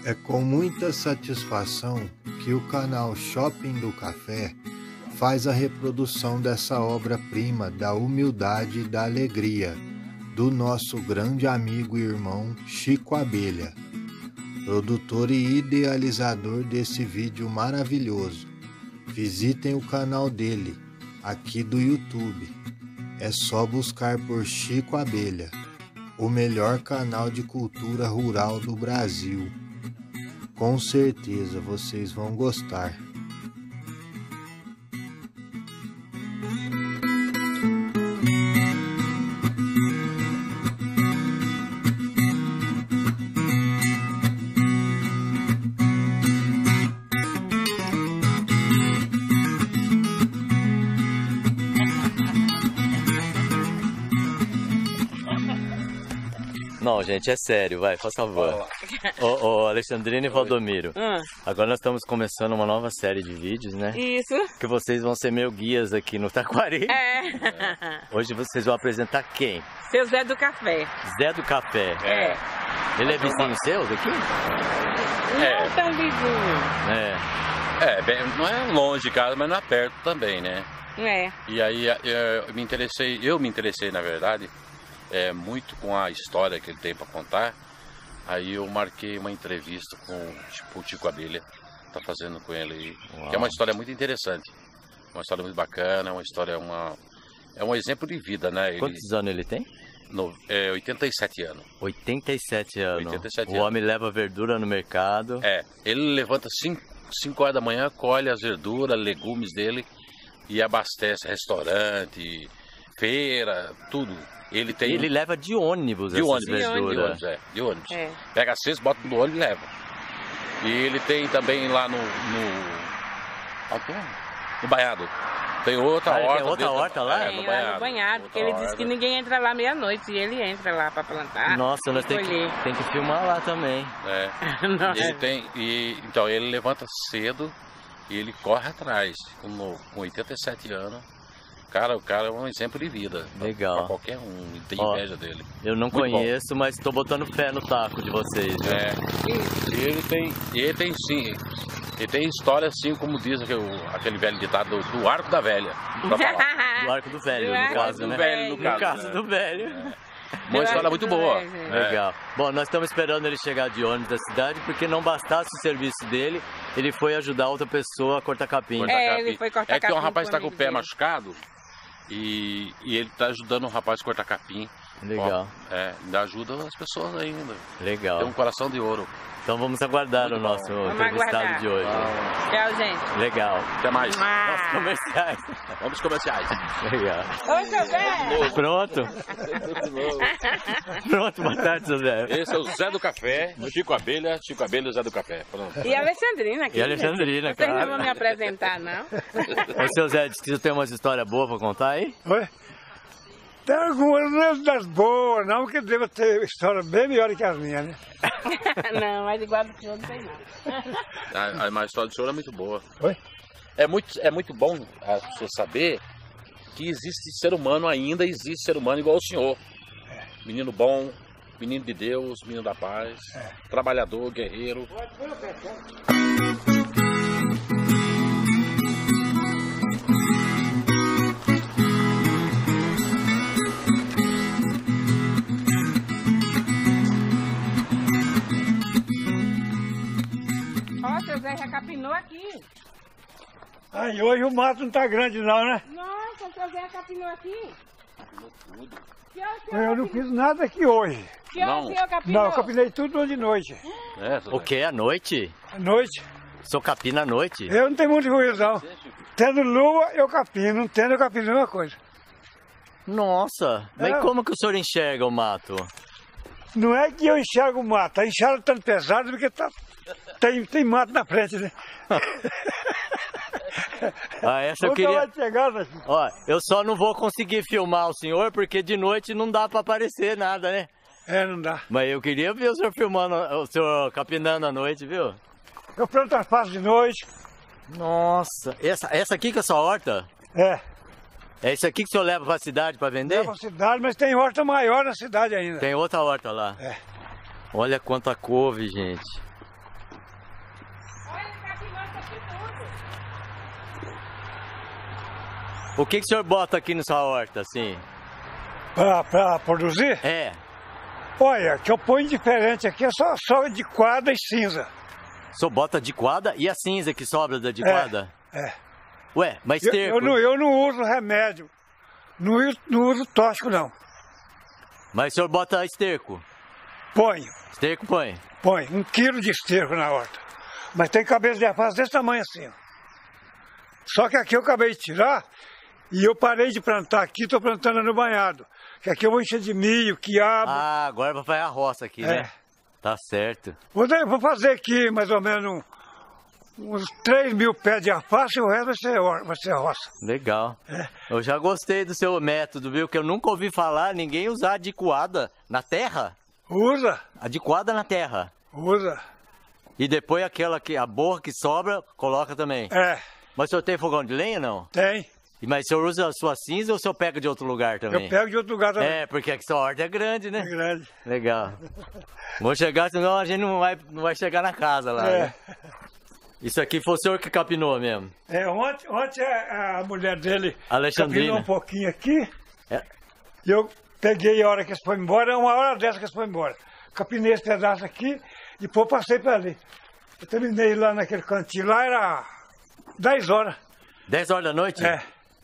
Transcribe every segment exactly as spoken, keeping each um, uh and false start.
É com muita satisfação que o canal Shopping do Café faz a reprodução dessa obra-prima da humildade e da alegria do nosso grande amigo e irmão Chico Abelha, produtor e idealizador desse vídeo maravilhoso. Visitem o canal dele, aqui do YouTube. É só buscar por Chico Abelha, o melhor canal de cultura rural do Brasil. Com certeza vocês vão gostar. Não, gente, é sério, vai, faz favor. Ô, ô, Alexandrina e Valdomiro, Hum. agora nós estamos começando uma nova série de vídeos, né? Isso. Que vocês vão ser meus guias aqui no Taquari. É. Hoje vocês vão apresentar quem? Seu Zé do Café. Zé do Café. É. Ele é vizinho seu daqui? Não é tão vizinho. É. É, bem, não é longe de casa, mas não é perto também, né? É. E aí eu me interessei, eu me interessei na verdade, é, muito com a história que ele tem para contar. Aí eu marquei uma entrevista com tipo, o Chico Abelha, tá fazendo com ele aí, que é uma história muito interessante, uma história muito bacana, uma história, uma, é um exemplo de vida, né? Ele, Quantos anos ele tem? no, é, oitenta e sete anos. oitenta e sete anos. oitenta e sete o anos. homem leva verdura no mercado. É, ele levanta cinco horas da manhã, colhe as verduras, legumes dele e abastece restaurante, feira, tudo. Ele tem. Ele leva de ônibus de essas ônibus, verduras. de ônibus, é, de ônibus. É. Pega a cesta, bota no ônibus e leva. E ele tem também lá no. no, aqui, no Banhado. Tem outra Ah, ele horta. tem outra dentro- horta lá? É, Tem no lá banhado. no banhado, porque ele Outra disse que horta. ninguém entra lá meia-noite e ele entra lá pra plantar. Nossa, nós e temos colher. que, tem que filmar lá também. É. Nossa. Ele tem. E, então ele levanta cedo e ele corre atrás. Com, no- com oitenta e sete anos. Cara, o cara é um exemplo de vida. Legal. Pra qualquer um. E tem Ó, inveja dele. Eu não Muito conheço, mas estou botando fé no taco de vocês, viu? É. E ele tem. Ele tem sim. Ele tem história assim, como diz aquele, aquele velho ditado do, do arco da velha. Pra falar. Do arco do velho, Do no arco caso, do né? velho, no no caso, caso né? do velho. Uma Eu história acho muito que boa. é, gente. É. Legal. Bom, nós estamos esperando ele chegar de ônibus da cidade, porque não bastasse o serviço dele, ele foi ajudar outra pessoa a cortar capim. Cortar É, capim. ele foi cortar É que um capim rapaz com está o com o amigo pé dele. machucado e, e ele está ajudando o rapaz a cortar capim. Legal, Ó, é, ainda ajuda as pessoas ainda. legal. Tem um coração de ouro. Então vamos aguardar Muito o bom. nosso Vamos entrevistado aguardar. de hoje. Tchau, gente. Legal. Até mais. Nossos Ah. comerciais. Vamos aos comerciais. Legal. Oi, seu Zé. Pronto? Pronto, boa tarde, seu Zé. Esse é o Zé do Café, Chico Abelha, Chico Abelha e Zé do Café. Pronto. E a Alexandrina aqui. E a Alexandrina, gente. Vocês claro. não vão me apresentar, não? Ô, seu Zé, disse que você tem umas histórias boas pra contar aí? Oi? Tem algumas não das boas, não, que deva ter história bem melhor que as minhas, né? Não, mas igual do senhor não tem não. A, a, a história do senhor é muito boa. Oi? É muito, é muito bom as pessoas saber que existe ser humano ainda, existe ser humano igual o senhor. Menino bom, menino de Deus, menino da paz, trabalhador, guerreiro. Ó, seu Zé já capinou aqui. Aí hoje o mato não tá grande não, né? Nossa, o seu Zé capinou aqui. Que hora o Eu senhor não capinou? fiz nada aqui hoje. Que hora o Não. senhor capinou? Não, eu capinei tudo de noite. É, O que? À noite? À noite. Sou capina à noite? Eu não tenho muito juízo não. Tendo lua, eu capino. Não tendo, eu capino a mesma coisa. Nossa, mas É. como que o senhor enxerga o mato? Não é que eu enxergo o mato. A enxerga tanto pesado porque tá, tem, tem mato na frente, né? Ah, essa eu Nunca queria... vai chegar, né? filho? Ó, eu só não vou conseguir filmar o senhor porque de noite não dá pra aparecer nada, né? É, não dá. Mas eu queria ver o senhor filmando, o senhor capinando à noite, viu? Eu planto as passas de noite. Nossa, essa, essa aqui que é a sua horta? É. É isso aqui que o senhor leva pra cidade pra vender? Leva a cidade, mas tem horta maior na cidade ainda. Tem outra horta lá. É. Olha quanta couve, gente. O que, que o senhor bota aqui na sua horta, assim? Pra, pra produzir? É. Olha, que eu ponho diferente aqui é só, só de quadra e cinza. O senhor bota diquada e a cinza que sobra da diquada? É. é. Ué, mas Eu, esterco? eu, não, eu não uso remédio. Não uso, não uso tóxico, não. Mas o senhor bota esterco? Ponho. Esterco põe? Põe. Um quilo de esterco na horta. Mas tem cabeça de alface desse tamanho assim, ó. Só que aqui eu acabei de tirar e eu parei de plantar aqui, estou plantando no banhado. Que aqui eu vou encher de milho, quiabo. Ah, agora vai fazer a roça aqui, É. né? Tá certo. Vou, dar- vou fazer aqui mais ou menos um- uns três mil pés de alface e o resto vai ser, hor- vai ser roça. Legal. É. Eu já gostei do seu método, viu? Que eu nunca ouvi falar ninguém usar adicoada na terra. Usa, Adicoada na terra. usa. E depois aquela que, a borra que sobra, coloca também. É, Mas o senhor tem fogão de lenha, não? tem. E Mas o senhor usa a sua cinza ou o senhor pega de outro lugar também? Eu pego de outro lugar também. É, porque aqui sua horta é grande, né? É grande. Legal. Vou chegar, senão a gente não vai, não vai chegar na casa lá, É. né? Isso aqui foi o senhor que capinou mesmo? É, ontem, ontem a, a mulher dele Alexandrina. capinou um pouquinho aqui. É. E eu peguei a hora que eles foram embora, uma hora dessa que eles foram embora. Capinei esse pedaço aqui e depois passei para ali. Eu terminei lá naquele cantinho, lá era dez horas. dez horas da noite? É.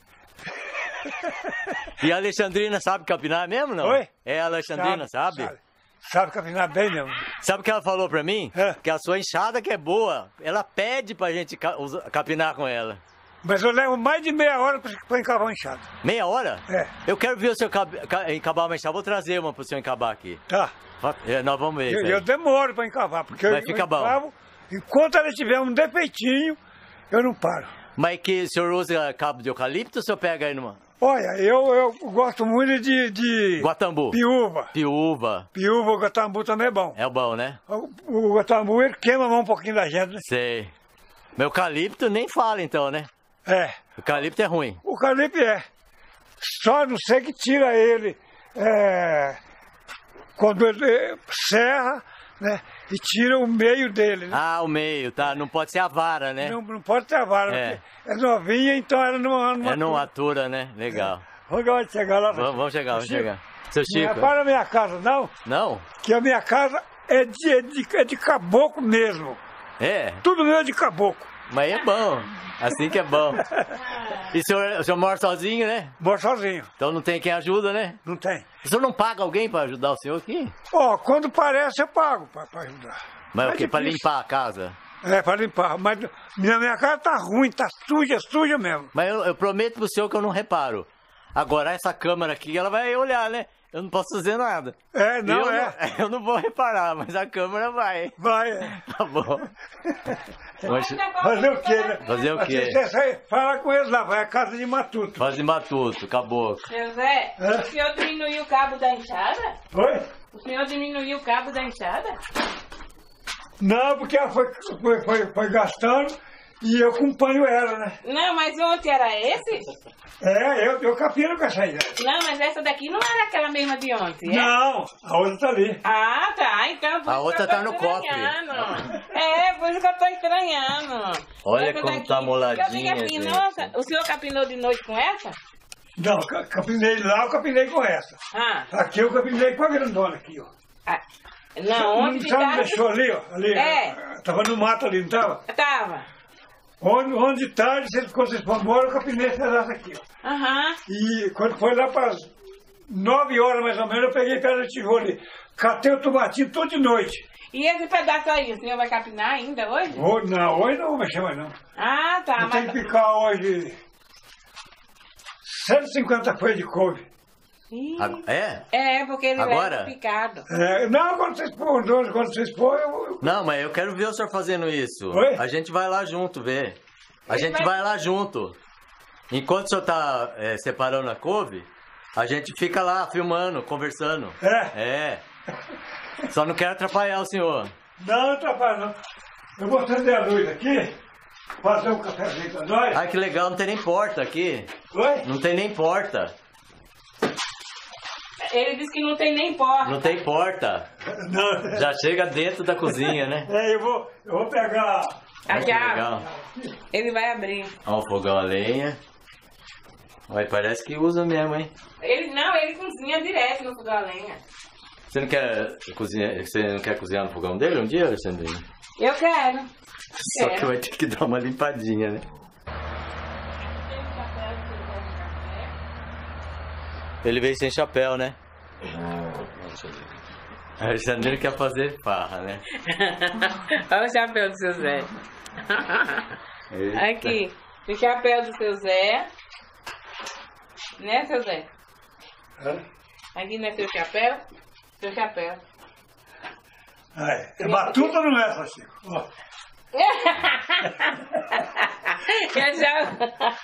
E a Alexandrina sabe capinar mesmo, não? Oi? É a Alexandrina, sabe? Sabe, sabe capinar bem mesmo. Sabe o que ela falou pra mim? É. Que a sua enxada que é boa. Ela pede pra gente ca- usa- capinar com ela. Mas eu levo mais de meia hora para encavar uma enxada. Meia hora? É. Eu quero ver o senhor cab- ca- encabar uma enxada. Vou trazer uma pro senhor encabar aqui. Tá. É, nós vamos ver Eu, isso aí. eu demoro para encavar, porque Mas eu, fica eu bom. encavo, enquanto ela tiver um defeitinho, eu não paro. Mas que o senhor usa cabo de eucalipto ou o senhor pega aí numa... Olha, eu, eu gosto muito de, de Guatambu. piúva. Piúva. Piúva, o guatambu também é bom. É bom, né? O, o guatambu, ele queima a mão um pouquinho da gente, né? Sei. Mas eucalipto nem fala então, né? É. Eucalipto é ruim. O calipe é. Só não sei que tira ele é, quando ele é, serra, né? E tira o meio dele, né? Ah, o meio, tá? Não pode ser a vara, né? Não, não pode ter a vara, É. porque é novinha, então ela não... não É não atura, né? Legal. Vamos chegar lá. Vamos, vamos chegar, vamos Chico, chegar. Seu Não Chico. repara a minha casa, não, Não? que a minha casa é de, é de, é de caboclo mesmo. É? Tudo meu é de caboclo. Mas é bom. Assim que é bom. E o senhor, o senhor mora sozinho, né? Moro sozinho, Então não tem quem ajuda, né? não tem. O senhor não paga alguém pra ajudar o senhor aqui? Ó, quando parece eu pago pra, pra ajudar. Mas o É quê? Pra difícil. limpar a casa? É, pra limpar. Mas minha, minha casa tá ruim, tá suja, suja mesmo. Mas eu, eu prometo pro senhor que eu não reparo. Agora essa câmera aqui, ela vai olhar, né? Eu não posso fazer nada. É, não eu é. Não, eu não vou reparar, mas a câmera vai. Vai, é. Tá bom. Mas, Fazer o quê, né? Fazer o quê? Você sai, fala com eles lá, vai a casa de matuto. fazer matuto, acabou. Seu Zé, É? o senhor diminuiu o cabo da enxada? Oi? O senhor diminuiu o cabo da enxada? Não, porque ela foi, foi, foi, foi gastando e eu acompanho ela, né? Não, mas ontem era esse? É, eu, eu capino com essa aí. Não, mas essa daqui não era aquela mesma de ontem, é? Não, a outra tá ali. Ah, tá. Então por A isso outra que eu tá tô no cofre. estranhando. É, por isso que eu tô estranhando. Olha Essa como daqui- tá moladinha, Eu digo assim, gente. nossa, o senhor capinou de noite com essa? Não, ca- capinei lá, eu capinei com essa. Ah, Aqui eu capinei com a grandona aqui, ó. ah, não, ontem de Sabe onde tarde... deixou ali, ó? Ali, É. Tava no mato ali, não tava? Tava. Onde, onde de tarde, vocês- quando vocês foram embora, eu capinei esse pedaço aqui, ó. Aham. E quando foi lá para as nove horas mais ou menos, eu peguei pedra de tijolo ali. Catei o tomatinho todo de noite. E esse pedaço aí, o senhor vai capinar ainda hoje? Vou, não, hoje não vou mexer mais não. Ah, tá. Eu tenho Mas... que picar hoje cento e cinquenta folhas de couve. Ih, Ag- É? É, porque ele Agora? leva picado. É, não, quando vocês põem, quando vocês põem, eu, eu- Não, mas eu quero ver o senhor fazendo isso. Oi? A gente vai lá junto ver. A Ele gente vai- vai lá junto. Enquanto o senhor tá é, separando a couve, a gente fica lá filmando, conversando. É? É. Só não quero atrapalhar o senhor. Não, não atrapalha não. Eu vou acender a luz aqui, fazer um cafezinho pra nós. Ai, que legal, não tem nem porta aqui. Oi? Não tem nem porta. Ele disse que não tem nem porta. Não tem porta. Não. Já chega dentro da cozinha, né? É, eu vou, eu vou pegar... A Olha que chave. legal. Ele vai abrir. Ó, o fogão a lenha. Mas parece que usa mesmo, hein? Ele não, ele cozinha direto no fogão a lenha. Você não quer cozinhar, você não quer cozinhar no fogão dele um dia, Alexandrinho? Eu quero. Só quero. que vai ter que dar uma limpadinha, né? Ele veio sem chapéu, né? A Alexandrina quer fazer farra, né? Olha o chapéu do seu Zé. Eita. Aqui, o chapéu do seu Zé. Né, seu Zé? Hã? Aqui não é seu chapéu? Seu chapéu. Ah, é. É batuta ou não é, Francisco? Ó. Eu já...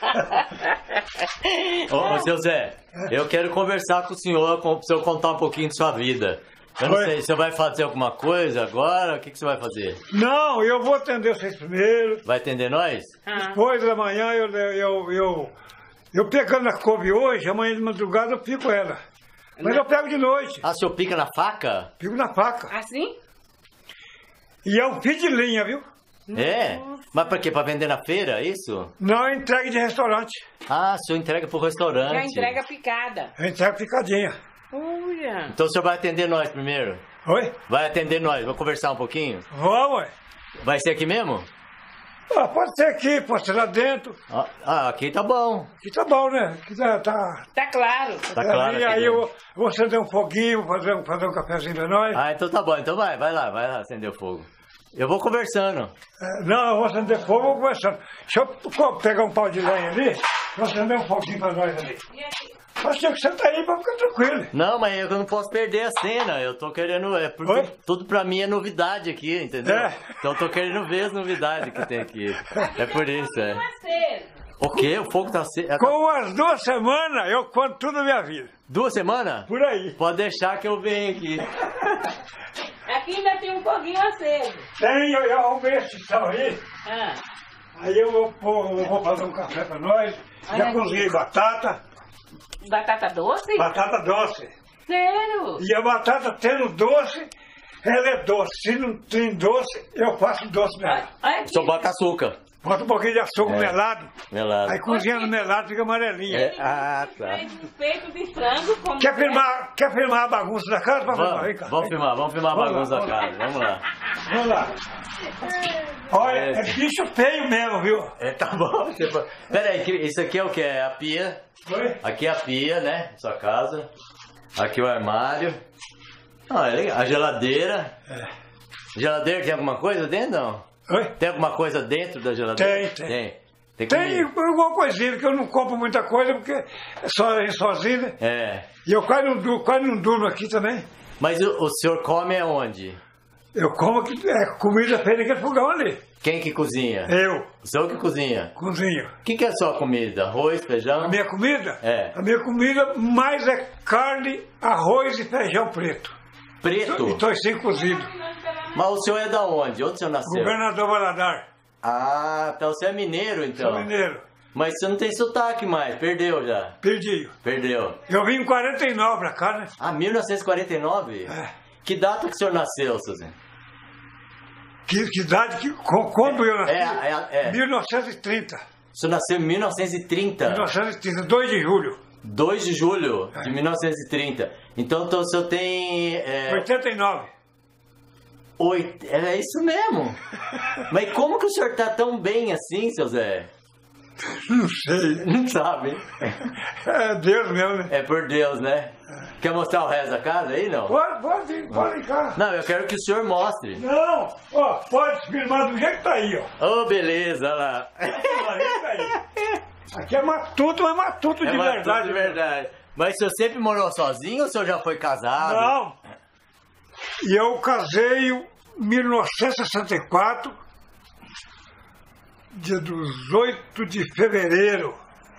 Ô, ô, seu Zé, eu quero conversar com o senhor, com o senhor contar um pouquinho de sua vida. Eu não Oi. sei, você vai fazer alguma coisa agora? O que, que você vai fazer? Não, eu vou atender vocês primeiro. Vai atender nós? Ah, Depois da manhã eu, eu, eu, eu pegando a couve hoje, amanhã de madrugada eu pico ela. Mas eu pego de noite, Ah, o senhor pica na faca? pico na faca. assim? E é um fio de linha, viu? É? Mas pra quê? Pra vender na feira, é isso? Não é entrega de restaurante, Ah, o senhor entrega pro restaurante. Já entrega picada. é entrega picadinha. Olha. Então o senhor vai atender nós primeiro? Oi? Vai atender nós, vamos conversar um pouquinho? Vamos, ué. Vai ser aqui mesmo? Ah, pode ser aqui, pode ser lá dentro. Ah, ah, aqui tá bom. Aqui tá bom, né? Aqui tá... tá... Tá claro. Tá claro aí aqui aí dentro. eu vou acender um foguinho, fazer um, fazer um cafezinho pra nós. Ah, então tá bom. Então vai, vai lá, vai lá acender o fogo. Eu vou conversando. É, não, eu vou acender fogo, vou conversando. Deixa eu co- pegar um pau de lenha ali, vou acender um foguinho pra nós ali. Mas tinha que sentar aí pra ficar tranquilo. Não, mas eu não posso perder a cena. Eu tô querendo. É porque Oi? tudo pra mim é novidade aqui, entendeu? É. Então eu tô querendo ver as novidades que tem aqui. É por isso, é. Parceiro. O quê? O fogo tá aceso? Com umas duas semanas eu conto tudo a minha vida. Duas semanas? Por aí. Pode deixar que eu venho aqui. Aqui ainda tem um foguinho aceso. Tem, eu, eu arrumei esse sal aí. Ah. Aí eu vou, pôr- eu vou fazer um café pra nós. Já Olha. cozinhei batata, Batata doce? batata doce. Sério? E a batata tendo doce, ela é doce. Se não tem doce, eu faço doce nela. Olha aqui. Só bota açúcar. Bota um pouquinho de açúcar É. melado, Melado. aí cozinha no melado fica amarelinha. É, ah, tá. Fez um peito de frango com... Quer filmar, quer filmar a bagunça da casa? Pra filmar, vem Vamos, cá. vamos filmar, vamos filmar a Vamos lá, bagunça da vamos lá. casa. Vamos lá. Vamos lá. Olha, é Esse. bicho feio mesmo, viu? É, tá bom. Você pode- Pera aí, que- isso aqui é o que? É a pia. Oi? Aqui é a pia, né? Sua casa. Aqui o armário. Ah, é legal. A geladeira. Geladeira tem alguma coisa dentro, não? Oi? Tem alguma coisa dentro da geladeira? Tem, tem. Tem, tem Tem comida. alguma coisinha, que eu não compro muita coisa, porque é só eu sozinho, né? É. E eu quase não, durmo, quase não durmo aqui também. Mas o, o senhor come aonde? Eu como aqui, é, comida feita naquele fogão ali. Quem que cozinha? Eu O senhor que cozinha. cozinho. O que, que é a sua comida? Arroz, feijão? A minha comida? É. A minha comida mais é carne, arroz e feijão preto. Preto? E toicinho cozido. Mas o senhor é da onde? Onde o senhor nasceu? Governador Valadares. Ah, então você é mineiro, então. Sou mineiro. Mas você não tem sotaque mais, perdeu já. Perdi. Perdeu. Eu vim em quarenta e nove pra cá, né? Ah, mil novecentos e quarenta e nove? É. Que data que o senhor nasceu, seu Zé? Que, que idade que. co- Quando eu nasci? É, é, é. mil novecentos e trinta. O senhor nasceu em mil novecentos e trinta? mil novecentos e trinta, dois de julho. dois de julho É. de mil novecentos e trinta. Então, então o senhor tem... É, oitenta e nove. oito... É isso mesmo. Mas como que o senhor tá tão bem assim, seu Zé? Não sei. Não sabe. É Deus mesmo, né? É por Deus, né? Quer mostrar o resto da casa aí, não? Pode, pode vir, pode vir cá. Não, eu quero que o senhor mostre. Não, ó, pode filmar do jeito que tá aí, ó. Ô, beleza, olha lá. Do jeito que tá aí. Aqui é matuto, mas matuto É de uma- verdade. de verdade. Mas o senhor sempre morou sozinho ou o senhor já foi casado? Não. E eu casei em mil novecentos e sessenta e quatro, dia dezoito de fevereiro.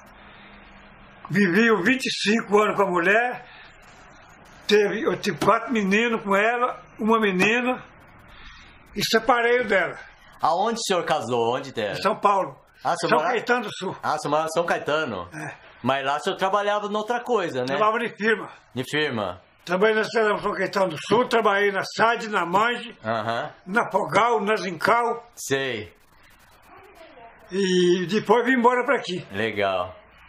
Vivi os vinte e cinco anos com a mulher. Teve, eu tive quatro meninos com ela, uma menina, e separei dela, Aonde o senhor casou? Onde tem? em São Paulo. Ah, São São Paulo? Caetano do Sul. Ah, o senhor mora em São Caetano. É. Mas lá o senhor trabalhava noutra coisa, né? Trabalhava de firma. De firma. Trabalhei na cidade de São Caetano do Sul, trabalhei na S A D, na Mange, Aham. na Pogal, na Zincal, Sei. e depois vim embora para aqui. Legal.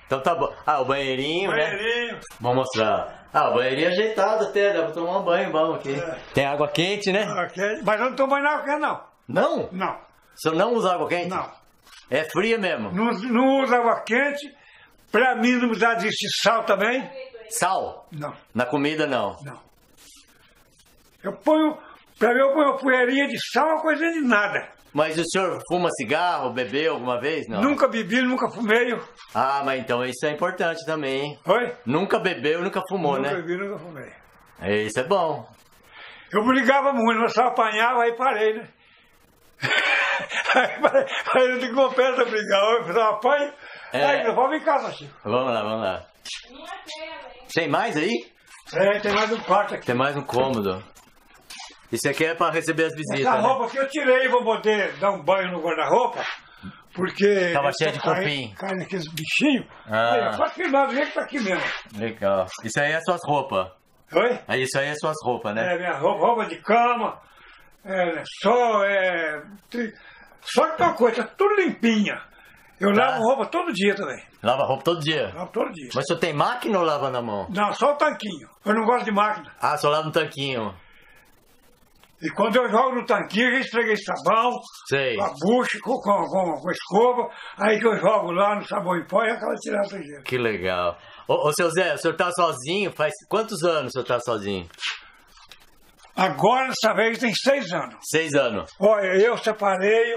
Então tá bom. Ah, o banheirinho, Banheirinho. né? Vamos mostrar. Ah, o banheirinho ajeitado até, dá pra tomar um banho bom aqui. É. Tem água quente, né? Ok. Mas eu não tomo banho na água quente, não. Não? Não. O senhor não usa água quente? Não. É fria mesmo? Não, não uso água quente. Pra mim não precisa de sal também. Sal? Não. Na comida não? Não. Eu ponho... Pra mim eu ponho uma poeirinha de sal, uma coisinha de nada. Mas o senhor fuma cigarro, bebeu alguma vez? Não. Nunca bebi, nunca fumei. Ah, mas então isso é importante também, hein? Oi? Nunca bebeu, nunca fumou, nunca né? Nunca bebi, nunca fumei. É, isso é bom. Eu brigava muito, mas só apanhava, aí parei, né? aí, parei, aí eu não compensa brigar, eu fiz uma apanho. É. Aí, vamos em casa, Chico. Vamos lá, vamos lá. Tem mais aí? É, tem mais um quarto aqui. Tem mais um cômodo. Isso aqui é pra receber as visitas, Essa né? roupa que eu tirei, vou poder dar um banho no guarda-roupa, porque... Tava cheio de cai- cupim. Cai naqueles bichinhos. Ah. Aí, ó, só filmar do jeito que tá aqui mesmo. Legal. Isso aí é suas roupas. Oi? Aí isso aí é suas roupas, né? É, minha roupa, roupa de cama, é, só, é... tri- Só que tem uma coisa, tudo limpinha. Eu Tá. lavo roupa todo dia também. Lava roupa todo dia. Lavo todo dia. Mas o senhor tem máquina ou lava na mão? Não, só o tanquinho. Eu não gosto de máquina. Ah, só lava no tanquinho. E quando eu jogo no tanquinho, eu já esfreguei sabão, Sei. com a bucha, com, com, com, com a escova, aí que eu jogo lá no sabão em pó e acaba tirando a sujeira. Que legal. Ô, ô, seu Zé, o senhor tá sozinho? Faz quantos anos o senhor tá sozinho? Agora, dessa vez, tem seis anos. Seis anos. Olha, eu separei,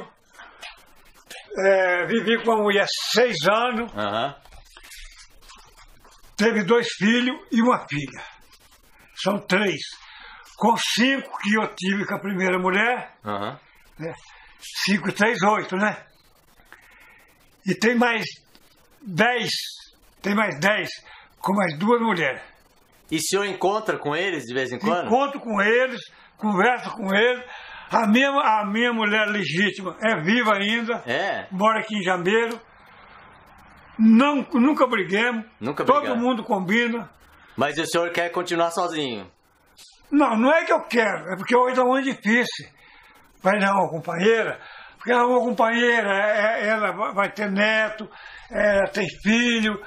é, vivi com uma mulher seis anos, Aham. teve dois filhos e uma filha. São três. Com cinco que eu tive com a primeira mulher, Aham. né? Cinco, três, oito, né? E tem mais dez, tem mais dez com mais duas mulheres. E o senhor encontra com eles de vez em quando? Encontro com eles, converso com eles. A minha, a minha mulher legítima é viva ainda, É? mora aqui em Jambeiro. Não, nunca briguemos, Nunca todo brigaram. mundo combina. Mas o senhor quer continuar sozinho? Não, não é que eu quero, é porque hoje está muito difícil. Vai dar uma companheira, porque uma companheira, é- é- ela vai- vai ter neto, ela tem filho,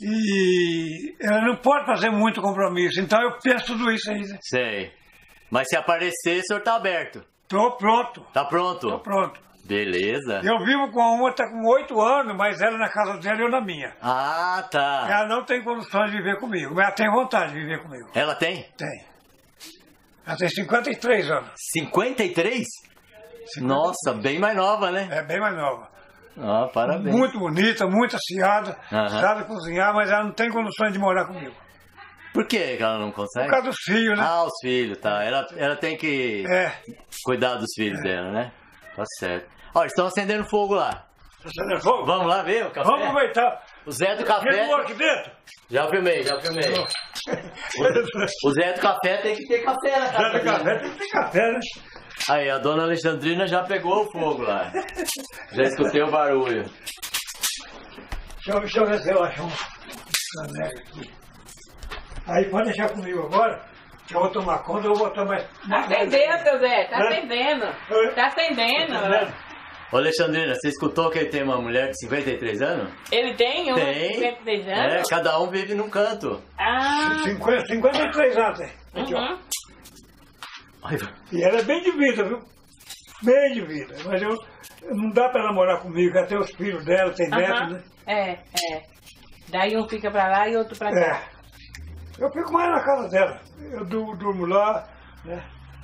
e ela não pode fazer muito compromisso. Então eu penso tudo isso aí. Né? Sei. Mas se aparecer, o senhor tá aberto. Tô pronto, Tá pronto? tô pronto. Beleza. Eu vivo com uma, está com oito anos, mas ela na casa dela e eu na minha. Ah, tá. Ela não tem condições de viver comigo, mas ela tem vontade de viver comigo. Ela tem? Tem. Ela tem cinquenta e três anos. cinquenta e três? Nossa, bem mais nova, né? É bem mais nova. Ah, parabéns. Muito bonita, muito aciada, Aham. sabe cozinhar, mas ela não tem condições de morar comigo. Por que ela não consegue? Por causa dos filhos, né? Ah, os filhos, tá. Ela, ela tem que É. cuidar dos filhos dela, né? Tá certo. Ó, estão acendendo fogo lá. Acendeu fogo? Vamos lá ver o café? Vamos aproveitar. O Zé do Café... Quem aqui dentro? Já filmei, já filmei. O Zé do Café tem que ter café na Já casa do café dele. tem que ter café, né? Aí, a dona Alexandrina já pegou o fogo lá. Já escutei o barulho. Deixa eu, deixa eu ver se eu acho um caneco aqui. Aí pode deixar comigo agora, que eu vou tomar conta, eu vou botar mais... Tá acendendo, seu Zé, tá Né? acendendo. Oi? Tá acendendo. Tá vendo? Ô, Alexandrina, você escutou que ele tem uma mulher de cinquenta e três anos? Ele tem um Tem. cinquenta e três É, anos? cada um vive num canto. Ah, cinquenta, cinquenta e três anos tem. Aqui, ó. uhum. Ai, E ela é bem de vida, viu? Bem de vida. Mas eu, não dá pra namorar comigo, até os filhos dela, tem neto, Aham. né? É, é. Daí um fica pra lá e outro pra cá. É. Eu fico mais na casa dela. Eu du- durmo lá, né?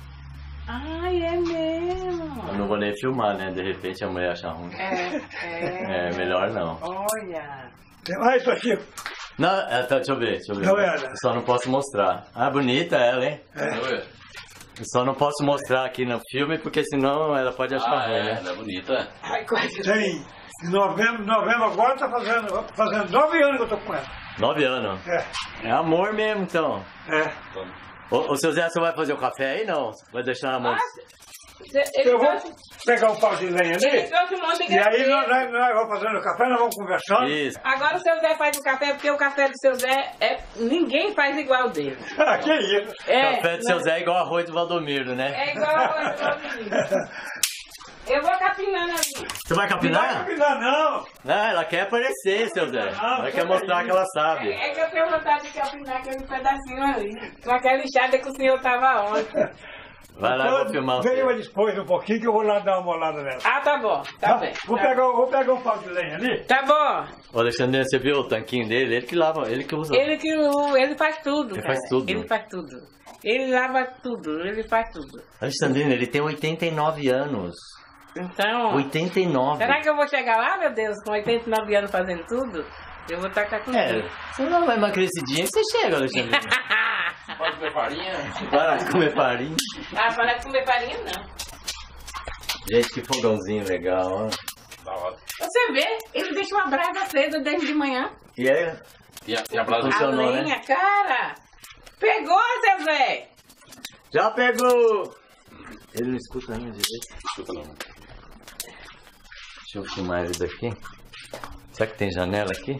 Ai, é mesmo. eu não vou nem filmar, né? De repente a mulher acha ruim. É, é. É, melhor não. Olha. Tem mais isso aqui. Não, é, tá, deixa eu ver, deixa eu ver. Não é, né? Eu só não posso mostrar. Ah, bonita ela, hein? Deixa eu ver. Eu só não posso mostrar aqui no filme, porque senão ela pode achar Ah, ruim, é, né? ela é bonita. Ai, quase. Tem. Em novembro, novembro agora tá fazendo, fazendo nove anos que eu tô com ela. Nove anos. É. É amor mesmo, então. É. Ô, ô seu Zé, você vai fazer o café aí, não? Vai deixar na mão? Cê- Ele Eu vou trouxe, pegar um pau de lenha ele ali. trouxe um monte de E aí nós, café. nós, nós vamos fazendo o café, nós vamos conversando. Isso. Agora o seu Zé faz o café, porque o café do seu Zé, é, ninguém faz igual o dele. Ah, que isso. É, Café do seu né? Zé é igual arroz do Valdomiro, né? É igual ao do Valdomiro. Eu vou capinando ali. Você vai Não capinar? vai capinar, não. Não, ela quer aparecer, seu Zé. Ela quer mostrar que ela sabe. É que eu tenho vontade de capinar aquele pedacinho ali. Com aquela enxada que o senhor tava ontem. Vai lá, eu vou filmar. Vem eu depois um pouquinho que eu vou lá dar uma olhada nela. Ah, tá bom. Tá, Tá? bem. Vou, tá pegar, vou pegar um pau de lenha ali. Tá bom. Ô, Alexandre, você viu o tanquinho dele? Ele que lava, ele que usa. Ele que ele faz tudo, Ele cara. faz tudo. Ele faz tudo. Ele lava tudo, ele faz tudo. Alexandrino, ele tem oitenta e nove anos. Então, oitenta e nove. será que eu vou chegar lá, meu Deus, com oitenta e nove anos fazendo tudo? Eu vou tacar com É, tudo. você não vai emagrecidinha que você chega, Alexandrino. Pode comer farinha? Para de comer farinha. Ah, para de comer farinha, não. Gente, que fogãozinho legal, ó. Da hora. Você vê, ele deixa uma brasa acesa desde de manhã. E aí, E a, e a brasa Funcionou, a né? lenha, cara. Pegou, seu Zé. já pegou! Ele não escuta ainda direito. escuta não. Deixa eu filmar ele daqui. Será que tem janela aqui?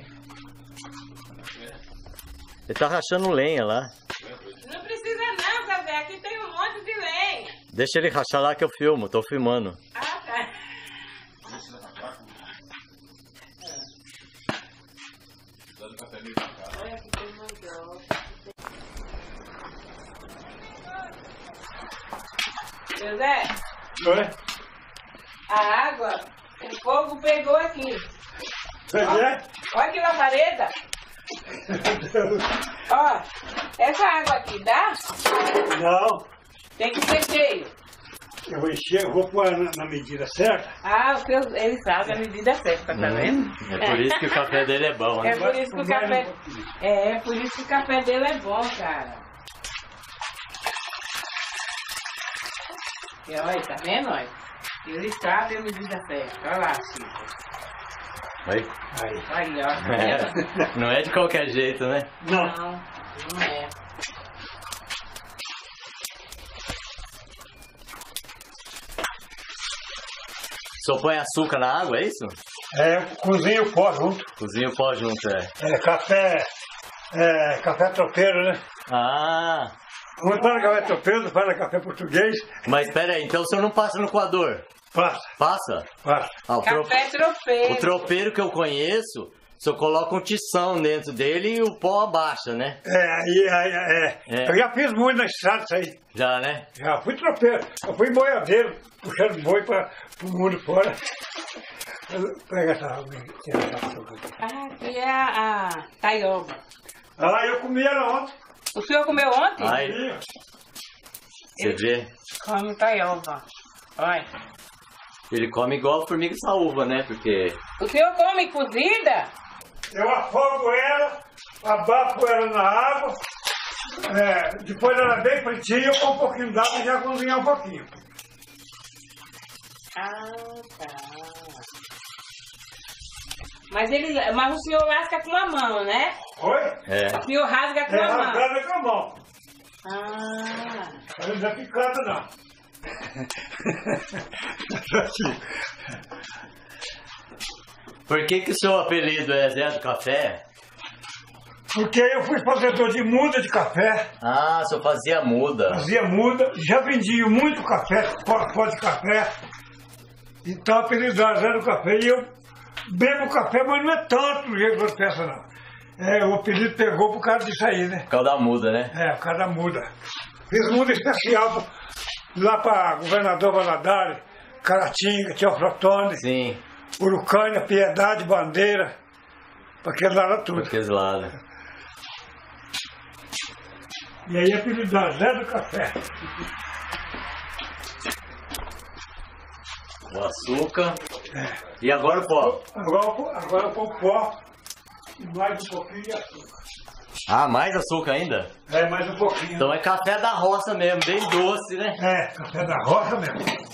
Ele tá rachando lenha lá. Não precisa não, seu Zé. Aqui tem um monte de lenha. Deixa ele rachar lá que eu filmo, tô filmando. Ah, tá. Olha aqui tem mandioca. Seu Zé, Oi? a água, o fogo pegou aqui. Peguei? Olha que labareda. Ó, essa água aqui dá? Não. Tem que ser cheio. Eu vou encher, eu vou pôr na, na medida certa. Ah, o seu, ele sabe a medida certa, tá vendo? É por isso que o café dele é bom, né? É por isso que o Vai café. um pouquinho. É, é por isso que o café dele é bom, cara. E olha, tá vendo? Olha? Ele sabe a medida certa. Olha lá, Chico. Aí. Aí. Aí, ó. Tá vendo? É, não é de qualquer jeito, né? Não. Não, não é. Só põe açúcar na água, é isso? É, cozinha o pó junto. Cozinha o pó junto, é. É café. É café tropeiro, né? Ah, Não fala café tropeiro, não fala café português. mas pera aí, então o senhor não passa no coador? Passa, Passa? passa. Ah, o, tro... Café tropeiro. o tropeiro que eu conheço, o senhor coloca um tição dentro dele e o pó abaixa, né? É, aí, aí, é. É. Eu já fiz muito na estrada isso aí. Já, né? Já fui tropeiro. Eu fui boiadeiro, puxando boi para o mundo fora. Pega essa água aí, tira essa açúcar aqui. Ah, aqui é a, a taioba. Ah, eu comi ela ontem. O senhor comeu ontem? Aí, Comi. você vê, Come taioba. Olha. ele come igual formiga saúva, né? Porque O senhor come cozida? Eu afogo ela, abafo ela na água. É, depois ela é bem fritinha, eu ponho um pouquinho d'água e já cozinhar um pouquinho. Ah, tá. Mas, ele, mas o senhor lasca com a mão, né? Oi? é. O senhor rasga com É a mão. rasgada com a mão. Ah. Ela não é picada, não. Assim. Por que que o seu apelido é Zé do Café? Porque eu fui fazedor de muda de café, Ah, o senhor fazia muda. fazia muda, já vendi muito café, pó, pó de café. Então apelidado Zé do Café. E eu bebo café, mas não é tanto do jeito que você pensa, não. É, o apelido pegou por causa disso aí, né? Por causa da muda, né? É, por causa da muda. Fiz muda especial lá para governador Valadares, Caratinga, Teoflotone, Sim, Urucânia, Piedade, Bandeira, para aquele lado tudo. por aqueles lados. E aí apelidado Zé do Café. O açúcar. E agora o pó. Agora, eu pô- agora eu ponho pó e mais um pouquinho de açúcar. Ah, mais açúcar ainda? É, mais um pouquinho. Então é café da roça mesmo, bem doce, né? É, café da roça mesmo.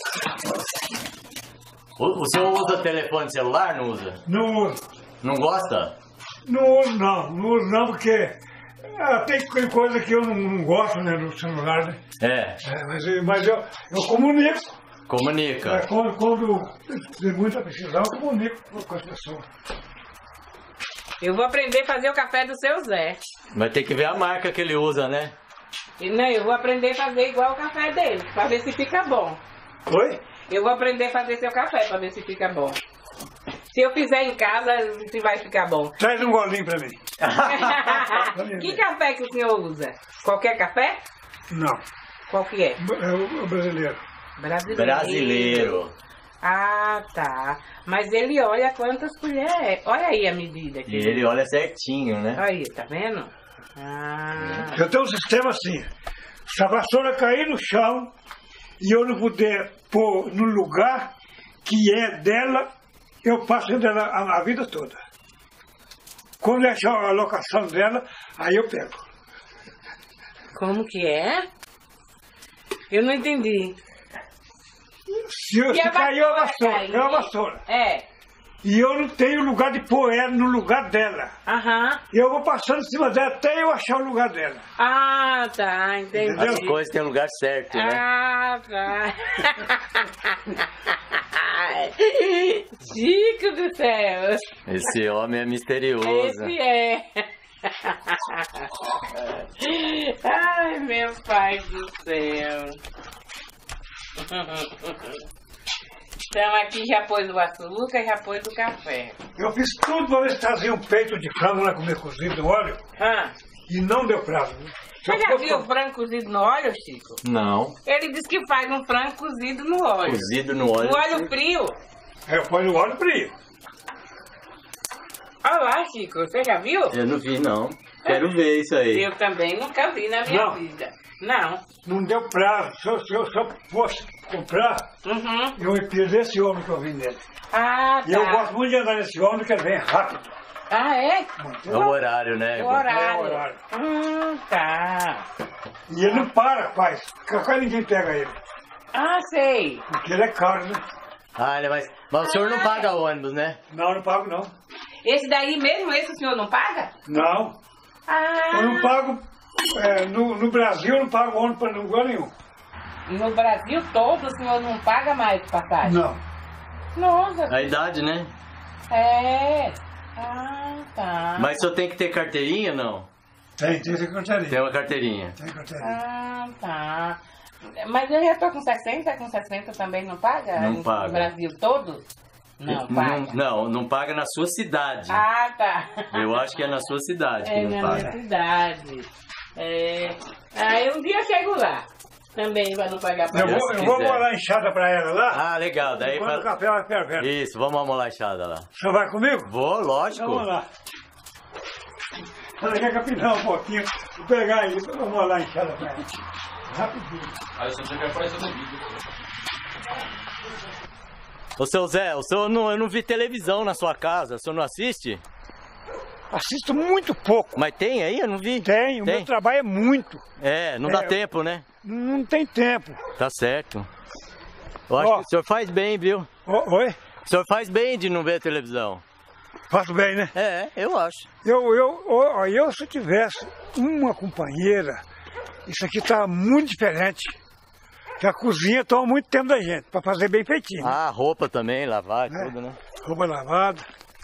O, o senhor usa telefone celular? Não usa? Não uso. Não gosta? Não uso não, não uso não, porque ah, tem coisa que eu não, não gosto, né, no celular, né? É, É, mas, mas eu, eu comunico. comunica. É, quando, quando tem muita precisão, eu comunico com as pessoas. Eu vou aprender a fazer o café do seu Zé. Mas tem que ver a marca que ele usa, né? E não, eu vou aprender a fazer igual o café dele, pra ver se fica bom. Oi? Eu vou aprender a fazer seu café pra ver se fica bom. Se eu fizer em casa, se vai ficar bom. Traz um golinho pra mim. Que café que o senhor usa? Qualquer café? Não. Qual que é? É o, o brasileiro. Brasileiro. Brasileiro. Ah, tá. Mas ele olha quantas colheres. Olha aí a medida aqui. E ele olha certinho, né? Aí, tá vendo? Ah. Eu tenho um sistema assim. Se a vassoura cair no chão e eu não puder pôr no lugar que é dela, eu passo dela a, a vida toda. Quando eu achar a locação dela, aí eu pego. Como que é? Eu não entendi. Se, eu, se caiu a vassoura, caiu a vassoura. É. E eu não tenho lugar de pôr ela no lugar dela. Aham. Eu vou passando em cima dela até eu achar o lugar dela. Ah, tá, entendi. As coisas têm lugar certo, né? Ah, tá. Chico do céu. Esse homem é misterioso. Esse é. Ai, meu pai do céu. Então aqui já pôs o açúcar e já pôs o café. Eu fiz tudo para ver se trazia um peito de frango lá comer cozido no óleo. Ah. E não deu prazo. Né? Você já viu o frango cozido no óleo, Chico? Não. Ele diz que faz um frango cozido no óleo. Cozido no óleo. No óleo frio. É, eu ponho no óleo frio. Olha lá, Chico, você já viu? Eu não vi, não. Quero ver isso aí. Eu também nunca vi na minha Não. vida. Não. Não deu prazo. Se eu, se eu, se eu fosse comprar, Uhum. eu ia perder esse ônibus que eu vim nele. Ah, tá. E eu gosto muito de andar nesse ônibus que ele vem rápido. Ah, é? É o horário, né? O horário. É o horário. Hum, tá. E ele não para, rapaz. Quase ninguém pega ele. Ah, sei. Porque ele é caro, né? Ah, né, mas, mas o senhor não paga ônibus, né? Não, não pago não. Esse daí mesmo, esse o senhor não paga? Não. Ah. Eu não pago. É, no, no Brasil eu não pago ônibus para lugar nenhum. No Brasil todo o senhor não paga mais passagem? Não. Nossa. A idade, né? É. Ah, tá. Mas o senhor tem que ter carteirinha ou não? Tem, tem secretaria. Tem uma carteirinha. Tem carteirinha. Ah, tá. Mas eu já tô com sessenta, com sessenta também não paga? Não no paga. No Brasil todo? Não, paga. Não, não, não paga na sua cidade. Ah, tá. Eu acho que é na sua cidade que É não na paga. minha cidade. É. Aí um dia eu chego lá. Também vai não pagar pra Eu vou, se eu vou quiser. molar enxada para ela lá. Ah, legal. Daí Quando o pra... café vai fervendo. Isso, vamos amolar a enxada lá. O senhor vai comigo? Vou, lógico. Então vamos lá. Ela quer capinar um pouquinho. Vou pegar aí, vou molar a enxada para ela. Rapidinho. Aí você quer aparecer no vídeo. Ô, seu Zé, o senhor não, eu não vi televisão na sua casa. O senhor não assiste? Assisto muito pouco. Mas tem aí? Eu não vi. Tem, o Tem? meu trabalho é muito. É, não É, dá eu- tempo, né? Não tem tempo. Tá certo. Eu acho Ó. que o senhor faz bem, viu? Ô, oi? O senhor faz bem de não ver televisão. Faço bem, né? É, eu acho. Eu, eu, ó, eu se tivesse uma companheira, isso aqui tá muito diferente. Que a cozinha toma muito tempo da gente, para fazer bem feitinho. né? Ah, roupa também, lavar, É. tudo, né? Roupa lavada.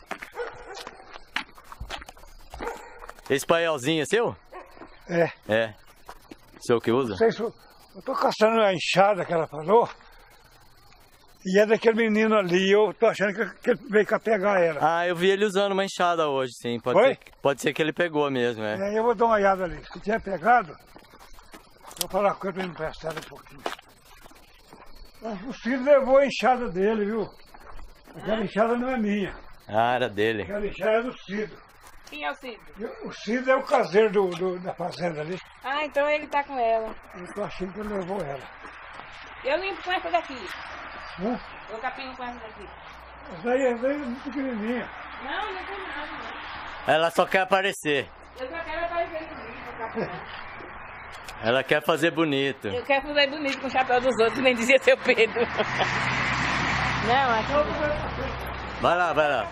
Esse paelzinho é seu? É. É. Seu que usa? Não sei se eu, eu tô caçando a enxada que ela falou. E é daquele menino ali, eu tô achando que, que ele veio cá pegar ela. Ah, eu vi ele usando uma enxada hoje, sim. Pode, Foi? ser, pode ser que ele pegou mesmo, é. E aí eu vou dar uma olhada ali. Se tiver pegado, vou falar com ele pra ele me emprestar um pouquinho. Mas o filho levou a enxada dele, viu? Aquela enxada não é minha. Ah, era dele. Aquela enxada é do Cido. Quem é o Cid? O Cido é o caseiro do, do- da fazenda ali. Ah, então ele tá com ela. Eu tô achando que ele levou ela. Eu limpo com essa daqui. Hum? Eu capino com essa daqui. Essa daí, essa daí é muito pequenininha. Não, não tem nada, não. Ela só quer aparecer. Eu só quero aparecer comigo, eu capino. Ela quer fazer bonito. Eu quero fazer bonito com o chapéu dos outros, nem dizia seu Pedro. Não, acho que... Vai lá, vai lá.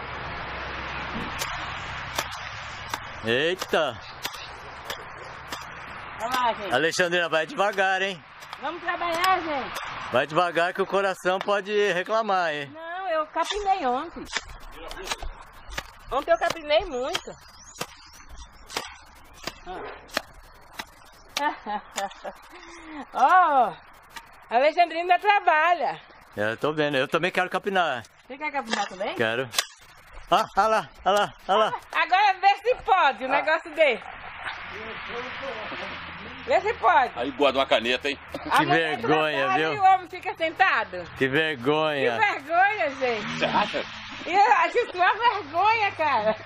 Eita! Vamos lá, gente. Alexandrina, vai devagar, hein? Vamos trabalhar, gente. Vai devagar que o coração pode reclamar, hein? Não, eu capinei ontem. Ontem eu capinei muito. Ó, oh, a Alexandrina trabalha. É, eu tô vendo. Eu também quero capinar. Você quer capinar também? Quero. Ah, olha lá, olha lá, olha lá. Agora vê se pode um negócio desse. Vê se pode. Aí guarda uma caneta, hein? A Que mulher vergonha, trabalha viu? E o homem fica sentado. Que Que vergonha. vergonha, gente. Você acha? E eu acho isso uma vergonha, cara.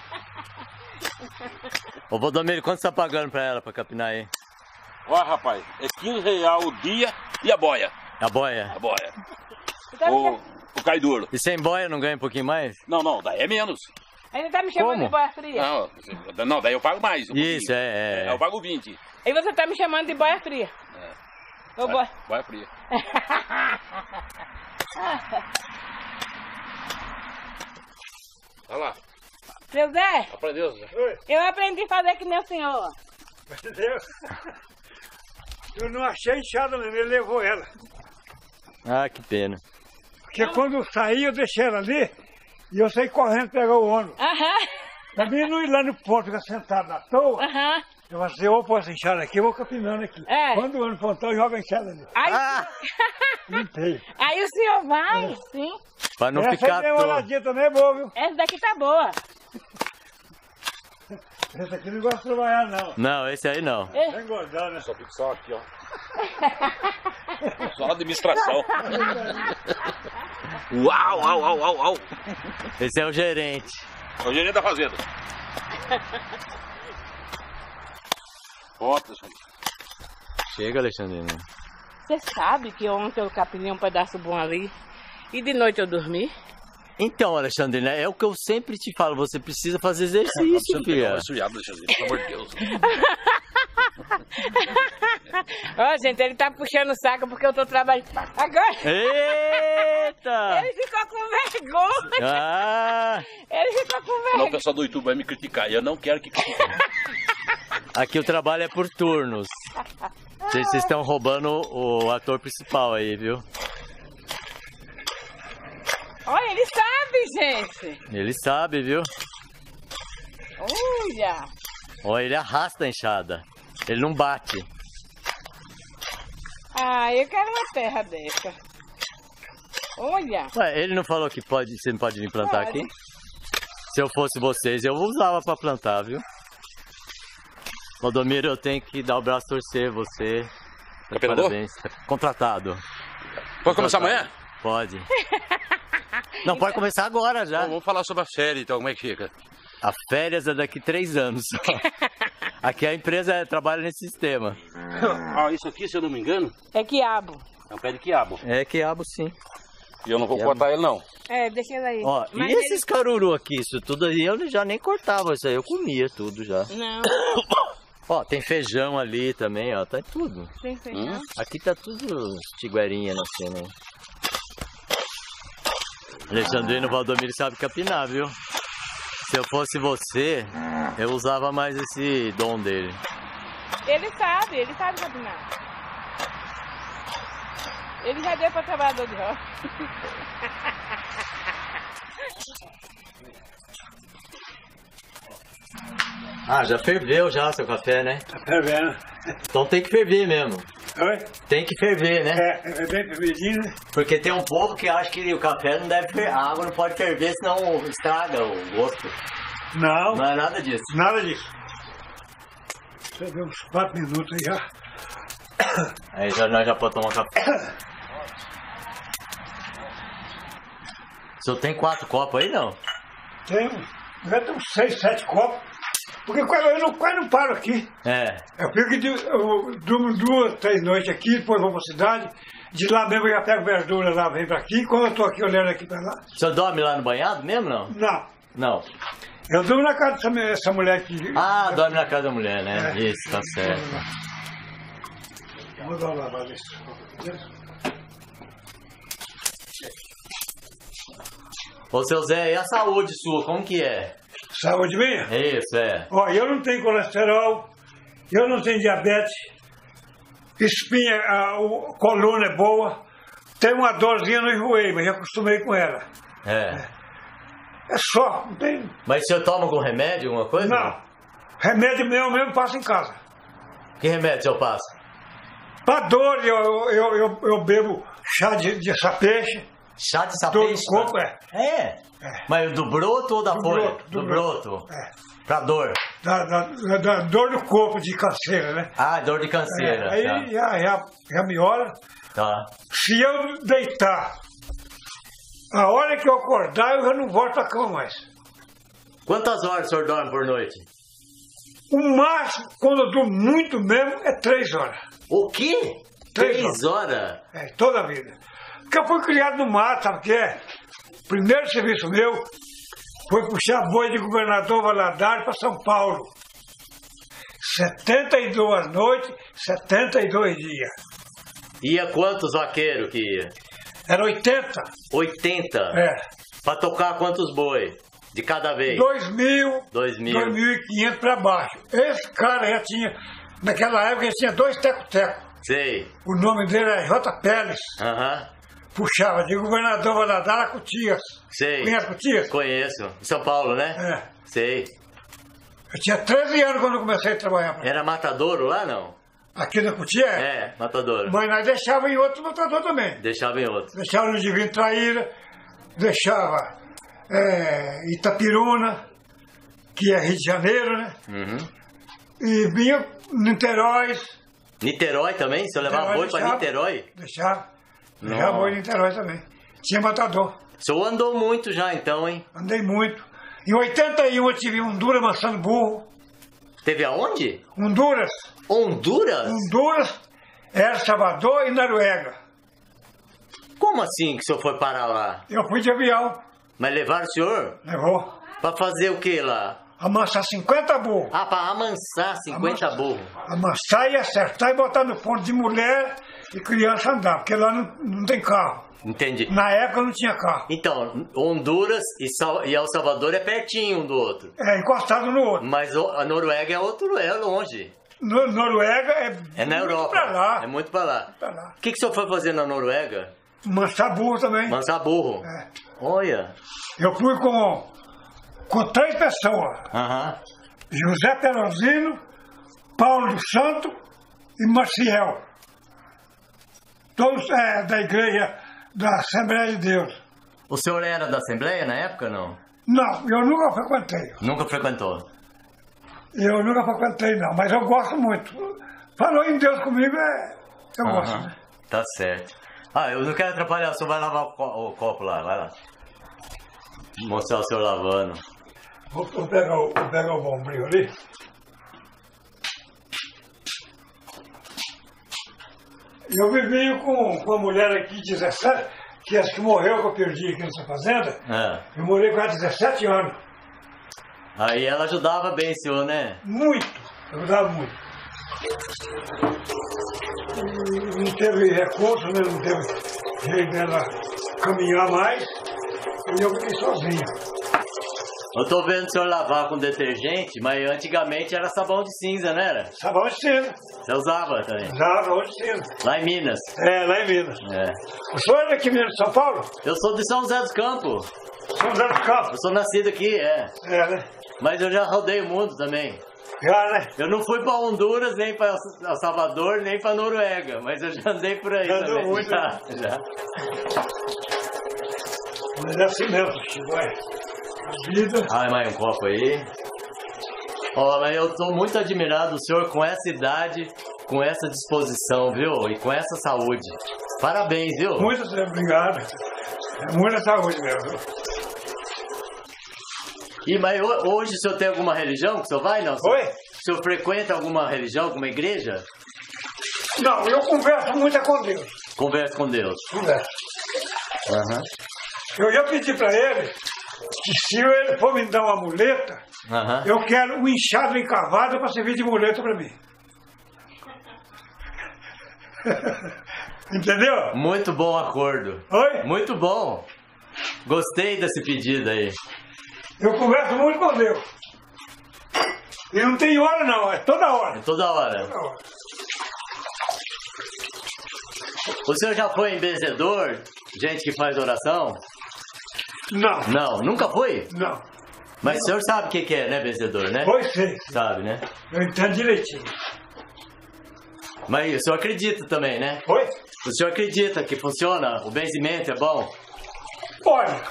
Ô, Valdomiro, quanto você tá pagando pra ela pra capinar aí? Ó, rapaz, é quinze reais o dia e a boia. A boia? A boia. Então, O, o cai duro. E sem boia não ganha um pouquinho mais? Não, não, daí é menos. Ainda tá me chamando Como? de boia fria. Não, não, daí eu pago mais. um Isso, pouquinho. é, é. Eu pago vinte. E você tá me chamando de boia fria. É. Ô, boia. Boia fria. Olha lá. Seu Zé, Aprendeu, Zé? eu aprendi a fazer que nem o senhor. Entendeu? Eu não achei enxada, não, ele levou ela. Ah, que pena. Porque quando eu saí, eu deixei ela ali e eu saí correndo pegar o ônibus. Aham, Pra mim não ir lá no ponto, ficar sentado na toa, aham. eu falei assim, eu vou pôr essa enxada aqui, eu vou capinando aqui. É. Quando o ônibus pontou, eu jogo a enxada ali. Aí, Ah, Limpei. aí o senhor vai, sim. pra não Essa ficar aí tem uma todo. olhadinha também é boa, viu? Essa daqui tá boa. Esse aqui não gosta de trabalhar, não. Não, esse aí não. Tá engordando, né? Só fica só aqui, ó. Só a administração. Uau, uau, uau, uau, uau. Esse é o gerente. É o gerente da fazenda. Bota, gente. Chega, Alexandrina. Você sabe que ontem eu capinei um pedaço bom ali e de noite eu dormi? Então, Alexandrina, é o que eu sempre te falo. Você precisa fazer exercício, filha. Sujado, Alexandre, pelo amor de Deus. Ó, gente, ele tá puxando o saco porque eu tô trabalhando. Agora, Eita! ele ficou com vergonha. Ah, Ele ficou com Não, o vergonha. pessoal do YouTube vai me criticar e eu não quero que critiquem. aqui o trabalho é por turnos. Vocês vocês estão roubando o, o ator principal aí, viu? Olha, ele sabe, gente. Ele sabe, viu? Olha. Olha, ele arrasta a enxada. Ele não bate. Ah, eu quero uma terra dessa. Olha. Ué, ele não falou que pode, você não pode vir plantar Pode. aqui? Se eu fosse vocês, eu usava pra plantar, viu? Valdomiro, eu tenho que dar o braço a torcer, você. Capelador? Parabéns. Contratado. Pode começar amanhã? Pode. Não, pode começar agora já. Então, vamos falar sobre a férias, então, como é que fica? A férias é daqui três anos só. Aqui a empresa é- trabalha nesse sistema. Ah, isso aqui, se eu não me engano, É quiabo. é um pé de quiabo. É quiabo, sim. E eu não vou Quiabo. cortar ele, não. É, deixa ele aí. Ó, Mas e esses caruru aqui? Isso tudo aí eu já nem cortava, isso aí eu comia tudo já. ele- Não, Ó, tem feijão ali também, ó, tá tudo. tem feijão. Hum? Aqui tá tudo tiguerinha nascendo aí. Alexandrino Valdomiro sabe capinar, viu? Se eu fosse você, eu usava mais esse dom dele. Ele sabe, ele sabe capinar. Ele já deu pra trabalhador de roça. Ah, já ferveu já seu café, né? Tá fervendo. Então tem que ferver mesmo. Oi? Tem que ferver, né? É, é bem fervidinho, né? Porque tem um povo que acha que o café não deve ferver, a água não pode ferver, senão estraga o gosto. Não, Não é nada disso. nada disso. Você deu uns quatro minutos aí já. Aí já, nós já podemos tomar café. O senhor tem quatro copos aí, não? Tenho, já tem uns seis, sete copos. Porque quase- eu não, quase não paro aqui. É. Eu fico de, eu durmo duas, três noites aqui, depois vou pra cidade. De lá mesmo eu já pego verdura lá, vem pra aqui. Quando eu tô aqui olhando aqui pra lá. O senhor dorme lá no banhado mesmo, não? Não. Não. Eu durmo na casa dessa, me- essa mulher aqui. Ah, dorme na casa da mulher, né? É. Isso, tá certo. Vou dar uma lavada nisso. Ô, seu Zé, e a saúde sua, como que é? Saúde minha? Isso, é. Ó, eu não tenho colesterol, eu não tenho diabetes, espinha, a, o- coluna é boa, tenho uma dorzinha no joelho, mas já acostumei com ela. É. É só, não tem. Mas o senhor toma algum remédio, alguma coisa? Não. Remédio meu mesmo passo em casa. Que remédio o senhor passa? Pra dor, eu, eu, eu, eu bebo chá de, de sapeixe. Chá de Dor no sapeixe? corpo, é. É? É. Mas do broto ou da Do folha? broto, do do broto. É. Pra dor. Da, da, da, da dor no corpo de canseira, né? Ah, dor de canseira. É, aí tá. já, já, já me olha. Tá. Se eu deitar, a hora que eu acordar, eu já não volto pra cama mais. Quantas horas o senhor dorme por noite? O máximo, quando eu durmo muito mesmo, é três horas. O quê? Três Três horas? É, toda a vida. Porque eu fui criado no mato, sabe o que é? O primeiro serviço meu foi puxar boi de Governador Valadares para São Paulo. setenta e duas noites, setenta e dois dias. Ia quantos vaqueiros que ia? Era oitenta. oitenta? É. Pra tocar quantos boi? De cada vez? Dois mil, Dois mil. dois mil e quinhentos para baixo. Esse cara já tinha, naquela época, ele tinha dois teco-teco. Sei. O nome dele era J. Pérez. Aham. Puxava de Governador Valadares a Cutias. Sei. Conhece Cutias? Conheço. Em São Paulo, né? É. Sei. Eu tinha treze anos quando eu comecei a trabalhar. pra- Era matadouro lá, não? Aqui na Cutias? É, matadouro. Mas nós deixava em outro lutador também. Deixava em outro. Deixava no Divino Traíra, deixava é, Itapiruna, que é Rio de Janeiro, né? Uhum. E vinha Niterói. Niterói também? Se eu levava boi pra deixava. Niterói? Deixava. Não. Deixava boi em Niterói também. Tinha matador. O senhor andou muito já então, hein? Andei muito. Em oitenta e um eu tive Honduras amassando burro. Teve aonde? Honduras. Honduras? Honduras, El Salvador e Noruega. Como assim que o senhor foi parar lá? Eu fui de avião. Mas levaram o senhor? Levou. Pra fazer o que lá? Amassar cinquenta burros. Ah, pra amansar cinquenta Amassa- burros. Amassar e acertar e botar no ponto de mulher e criança andar, porque lá não, não tem carro. Entendi. Na época não tinha carro. Então, Honduras e, Sal- e El Salvador é pertinho um do outro. É encostado no outro. Mas o- a Noruega é outro, é longe. No, Noruega é, É na muito Europa. pra lá. É muito pra lá. Pra lá. O que, que o senhor foi fazer na Noruega? Amassar burro também. Mansar burro. É. Olha. Eu fui com, com três pessoas. Aham. José Perosino, Paulo do Santo e Maciel. Todos é, da igreja da Assembleia de Deus. O senhor era da Assembleia na época, não? Não, eu nunca frequentei. Nunca frequentou? Eu nunca frequentei, não, mas eu gosto muito. Falou em Deus comigo, é, eu Aham. gosto. Né? Tá certo. Ah, eu não quero atrapalhar, o senhor vai lavar o, co- o copo lá, vai lá. Mostrar o senhor lavando. Vou, vou, pegar, o, vou pegar o bombril ali. Eu vivi com, com uma mulher aqui de dezessete, que acho que morreu que eu perdi aqui nessa fazenda. É. Eu morei com ela dezessete anos. Aí ela ajudava bem o senhor, né? Muito. Ajudava muito. E não teve recurso, né? Não teve jeito dela caminhar mais. E eu fiquei sozinho. Eu tô vendo o senhor lavar com detergente, mas antigamente era sabão de cinza, não era? Sabão de cinza. Você usava também? Usava sabão de cinza. Lá em Minas. É, lá em Minas. É. O senhor é daqui mesmo de São Paulo? Eu sou de São José dos Campos. São José dos Campos. Eu sou nascido aqui, é. É, né? Mas eu já rodei o mundo também. Já, né? Eu não fui pra Honduras, nem pra El Salvador, nem pra Noruega, mas eu já andei por aí Já andou também. muito, já, né? já. Mas é assim mesmo, Chico, é. A vida. Ai, mais um copo aí. Ó, mas eu tô muito admirado do senhor com essa idade, com essa disposição, viu? E com essa saúde. Parabéns, viu? Muito obrigado. É muita saúde mesmo. E, mas ho- hoje o senhor tem alguma religião que o senhor vai, não? Oi? O senhor frequenta alguma religião, alguma igreja? Não, eu converso muito é com Deus. Conversa com Deus. Converso. Aham. Eu já pedi para ele que se ele for me dar uma muleta, Aham. eu quero um inchado encavado para servir de muleta para mim. Entendeu? Muito bom acordo. Oi? Muito bom. Gostei desse pedido aí. Eu converso muito com Deus. E não tem hora não, é toda hora. Toda hora. Toda hora. O senhor já foi em benzedor? Gente que faz oração? Não, Não, nunca foi? não. Mas o senhor sabe o que que é, né, benzedor, né? Pois sei, Sabe, né? eu entendo direitinho. Mas o senhor acredita também, né? Oi? O senhor acredita que funciona? O benzimento é bom? Olha,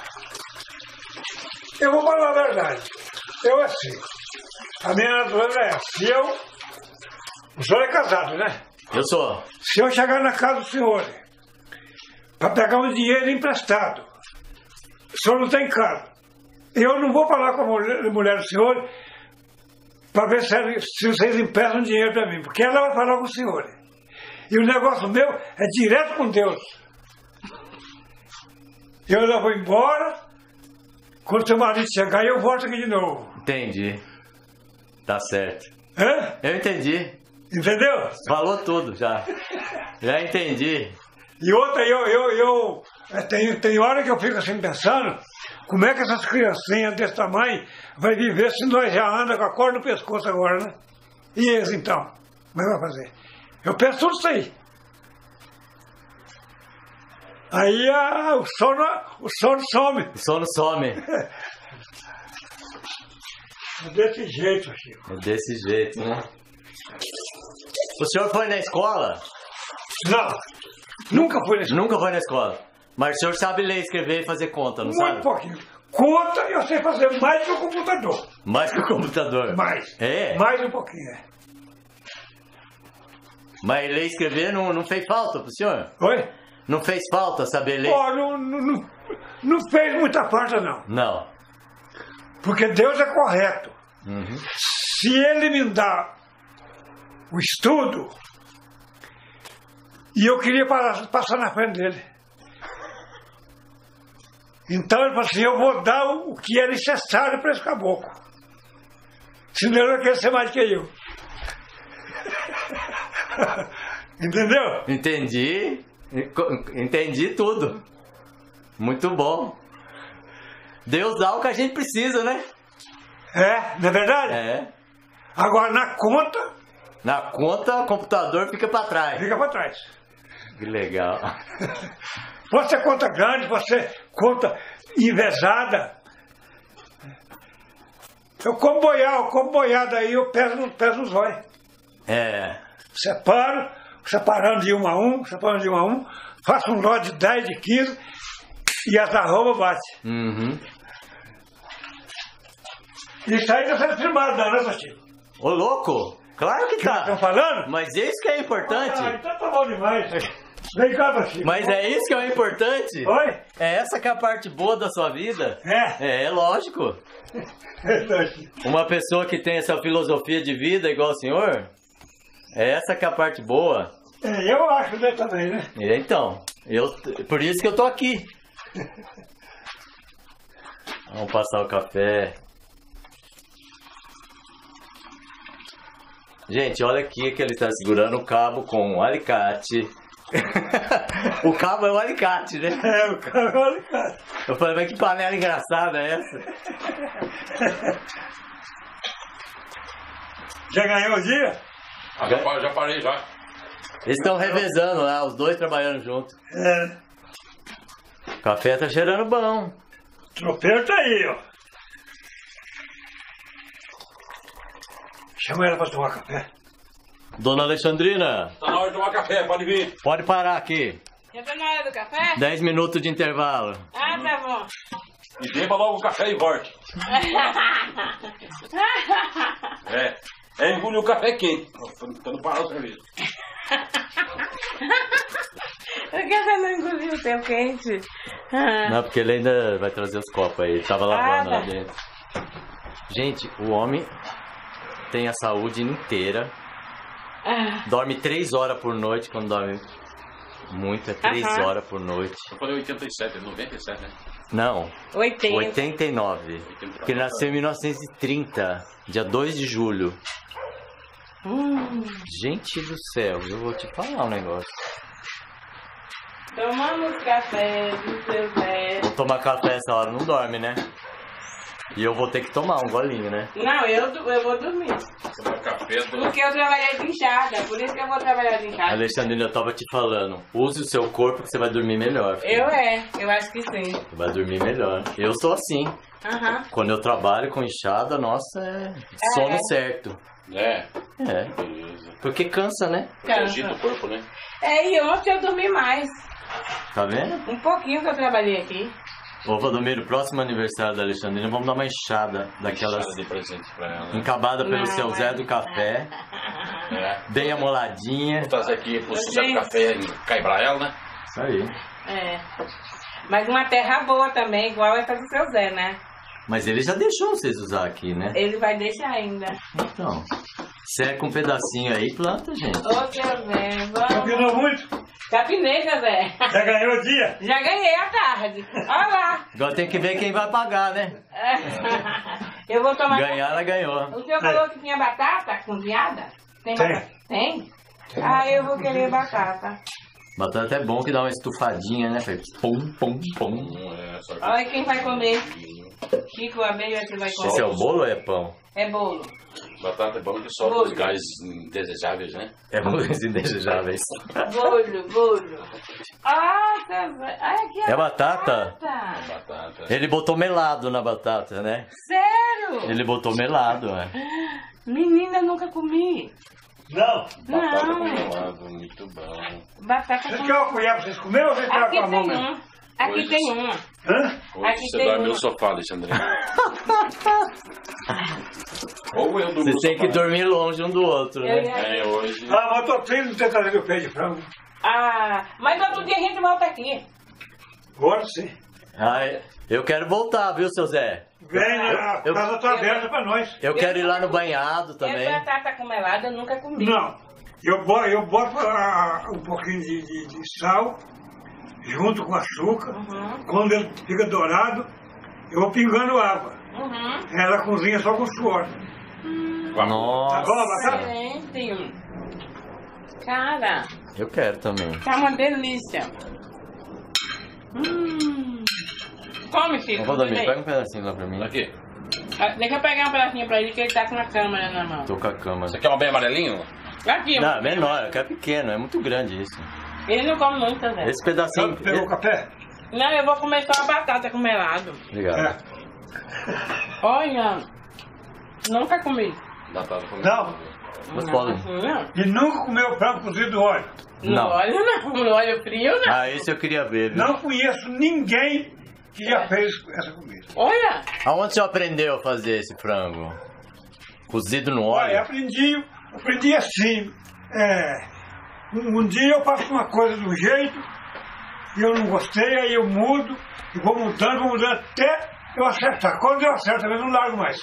eu vou falar a verdade. Eu assim, a minha natureza é essa. Se eu, o senhor é casado, né? Eu sou. Se eu chegar na casa do senhor para pegar um dinheiro emprestado, o senhor não tem casa, eu não vou falar com a mulher, a mulher do senhor para ver se, ela, se vocês emprestam dinheiro para mim, porque ela vai falar com o senhor. E o negócio meu é direto com Deus. Eu já vou embora, quando seu marido chegar, eu volto aqui de novo. Entendi. Tá certo. Hã? Eu entendi. Entendeu? Falou tudo já. Já entendi. E outra, eu, eu, eu é, tem, tem hora que eu fico assim pensando, como é que essas criancinhas desse tamanho vai viver se nós já andamos com a corda no pescoço agora, né? E eles então? Como é que vai fazer? Eu penso tudo isso aí. Aí a, o, sono, o sono some. O sono some. É desse jeito, Chico. É desse jeito, né? O senhor foi na escola? Não, nunca fui na escola. Nunca foi na escola. Mas o senhor sabe ler, escrever e fazer conta, não Muito sabe? pouquinho. Conta eu sei fazer mais que o computador. Mais que o computador? Mais. É? Mais um pouquinho, é. Mas ler e escrever não, não fez falta pro senhor? Oi? Não fez falta saber ler? Oh, não, não, não, não fez muita falta, não. Não. Porque Deus é correto. Uhum. Se Ele me dá o estudo, e eu queria parar, passar na frente dele. Então ele falou assim, eu vou dar o, o que é necessário para esse caboclo. Senão ele vai querer ser mais que eu. Entendeu? Entendi. Entendi tudo. Muito bom. Deus dá o que a gente precisa, né? É, não é verdade? É. Agora na conta, Na conta, o computador fica pra trás. fica para trás. Que legal. Você conta grande, você conta envesada. Eu como boiar, eu como boiada aí, eu peso, peso nos olhos. É. Separo, separando de um a um, separando de um a um, faço um lote de dez, de quinze e as arrobas bate. Uhum. Isso aí tá sendo filmado, não, né, seu Chico? Ô, louco! Claro que Que nós estamos tá. falando? Mas é isso que é importante. Ah, então tá bom demais. Vem cá, seu Chico. Mas é isso que é o importante. Oi? É essa que é a parte boa da sua vida. É. É, lógico. É, seu Chico. Uma pessoa que tem essa filosofia de vida igual o senhor, é essa que é a parte boa. É, eu acho, né, também, né? E então, eu, por isso que eu tô aqui. Vamos passar o café. Gente, olha aqui que ele está segurando o cabo com um alicate. O cabo é um alicate, né? É, o cara, olha, cara. Eu falei, mas que panela engraçada é essa? Já ganhou o dia? Ah, já, pa- já parei já. Eles estão revezando lá, os dois trabalhando junto. É. O café tá cheirando bom. Tropeiro tá aí, ó. Chama ela pra tomar café. Dona Alexandrina, Tá na hora de tomar café, pode vir. pode parar aqui. Já tá na hora do café? dez minutos de intervalo. Ah, tá bom. E beba logo o café e volte. É. É engolir o café quente. Pra não parar o serviço. Por que você não engoliu o teu quente? Ah. Não, porque ele ainda vai trazer os copos aí. Ele tava lavando Ah, lá tá. dentro. Gente, o homem tem a saúde inteira. Ah. Dorme três horas por noite quando dorme muito. É três Aham. horas por noite. Eu falei oitenta e sete, noventa e sete, né? Não, oitenta. oitenta e nove. Porque ele nasceu em mil novecentos e trinta, dia dois de julho. Hum. Gente do céu, eu vou te falar um negócio. Tomamos café do seu Zé. Vou tomar café essa hora, não dorme, né? E eu vou ter que tomar um golinho, né? Não, eu, eu vou dormir. Você vai café do... Porque eu trabalhei de enxada, por isso que eu vou trabalhar de enxada. Alexandrina, eu tava te falando, use o seu corpo que você vai dormir melhor. Filho. Eu é, eu acho que sim. Você vai dormir melhor. Eu sou assim. Aham. Quando eu trabalho com enxada, nossa, é sono É. certo. É, É. beleza. Porque cansa, né? Agita o corpo, né? É, e ontem eu dormi mais. Tá vendo? Um pouquinho que eu trabalhei aqui. Ô, Valdomiro, próximo aniversário da Alexandrina, vamos dar uma enxada daquelas Enxada de presente pra ela. encabada pelo Não, seu mas- Zé do Café, É. bem amoladinha. Vou trazer aqui pro Zé do Gente. Café em Caibrael, né? Isso aí. É. Mas uma terra boa também, igual essa do seu Zé, né? Mas ele já deixou vocês usar aqui, né? Ele vai deixar ainda. Então, seca um pedacinho aí e planta, gente. Ô, seu Zé, vamos. Capinou muito? Capinei, seu Zé. Já ganhou o dia? Já ganhei a tarde. Olha lá. Agora tem que ver quem vai pagar, né? Eu vou tomar... Ganhar, ela ganhou. O senhor falou que tinha batata cozinhada? Tem? Tem. batata? Tem? Ah, eu vou querer batata. Batata é bom que dá uma estufadinha, né? Faz pum, pum, pum. Não é só... Olha quem vai comer. Chico, a Bia que vai comer. Esse é o bolo ou é pão? É bolo. Batata é bom que solta Bolo. os gases indesejáveis, né? É bolos indesejáveis. Bolo, bolo. Ah, tá... Olha aqui a É batata? batata. Batata. Ele botou melado na batata, né? Sério? Ele botou melado, é. Menina, eu nunca comi. Não. Batata com Não. melado, muito bom. Batata Vocês com... querem uma colher pra vocês comerem ou vocês querem Aqui com a mão tem mesmo? um. Aqui Hoje tem sim. uma. Hã? Hoje Aqui você tem dorme uma. no sofá, Alexandre. Ou eu durmo Vocês no têm que sofá. dormir longe um do outro, Eu né? ia- É, hoje... Ah, mas eu tô triste de ter trazido o peito de frango. Ah, mas outro dia a gente volta aqui. Agora sim. Ai, eu quero voltar, viu, seu Zé? Vem, a eu- casa tá aberta pra nós. Eu quero ir lá no banhado também. Essa batata com melada eu nunca comi. Não. Eu boto, eu boto ah, um pouquinho de, de- de sal junto com açúcar. Uhum. Quando ele fica dourado, eu vou pingando água. Uhum. Ela cozinha só com suor. Tá Nossa, bom a batata? Gente. Cara, eu quero também. tá uma delícia. Hum. Come, Chico. Ô, Valdomiro, vem. pega um pedacinho lá pra mim. Aqui. Ah, deixa eu pegar um pedacinho pra ele que ele tá com a câmera na mão. Tô com a câmera. Você quer um bem amarelinho? Aqui, Não, é menor, eu quero pequeno, é muito grande isso. ele não come muito, Zé. Esse pedacinho. Pegou o café? Não, eu vou comer só a batata com melado. Obrigado. É. Olha, nunca comi. Batata com Não. Mas podem. Não, E nunca comeu frango cozido no óleo. no Não. óleo não, no óleo frio não. Ah, esse eu queria ver, viu? Não conheço ninguém que já fez essa comida. Olha, Aonde você aprendeu a fazer esse frango? Cozido no Olha, óleo? aprendi, aprendi assim. É, um, um dia eu faço uma coisa de um jeito, e eu não gostei, aí eu mudo, e vou mudando, vou mudando até eu acertar. Quando eu acerto, eu não largo mais.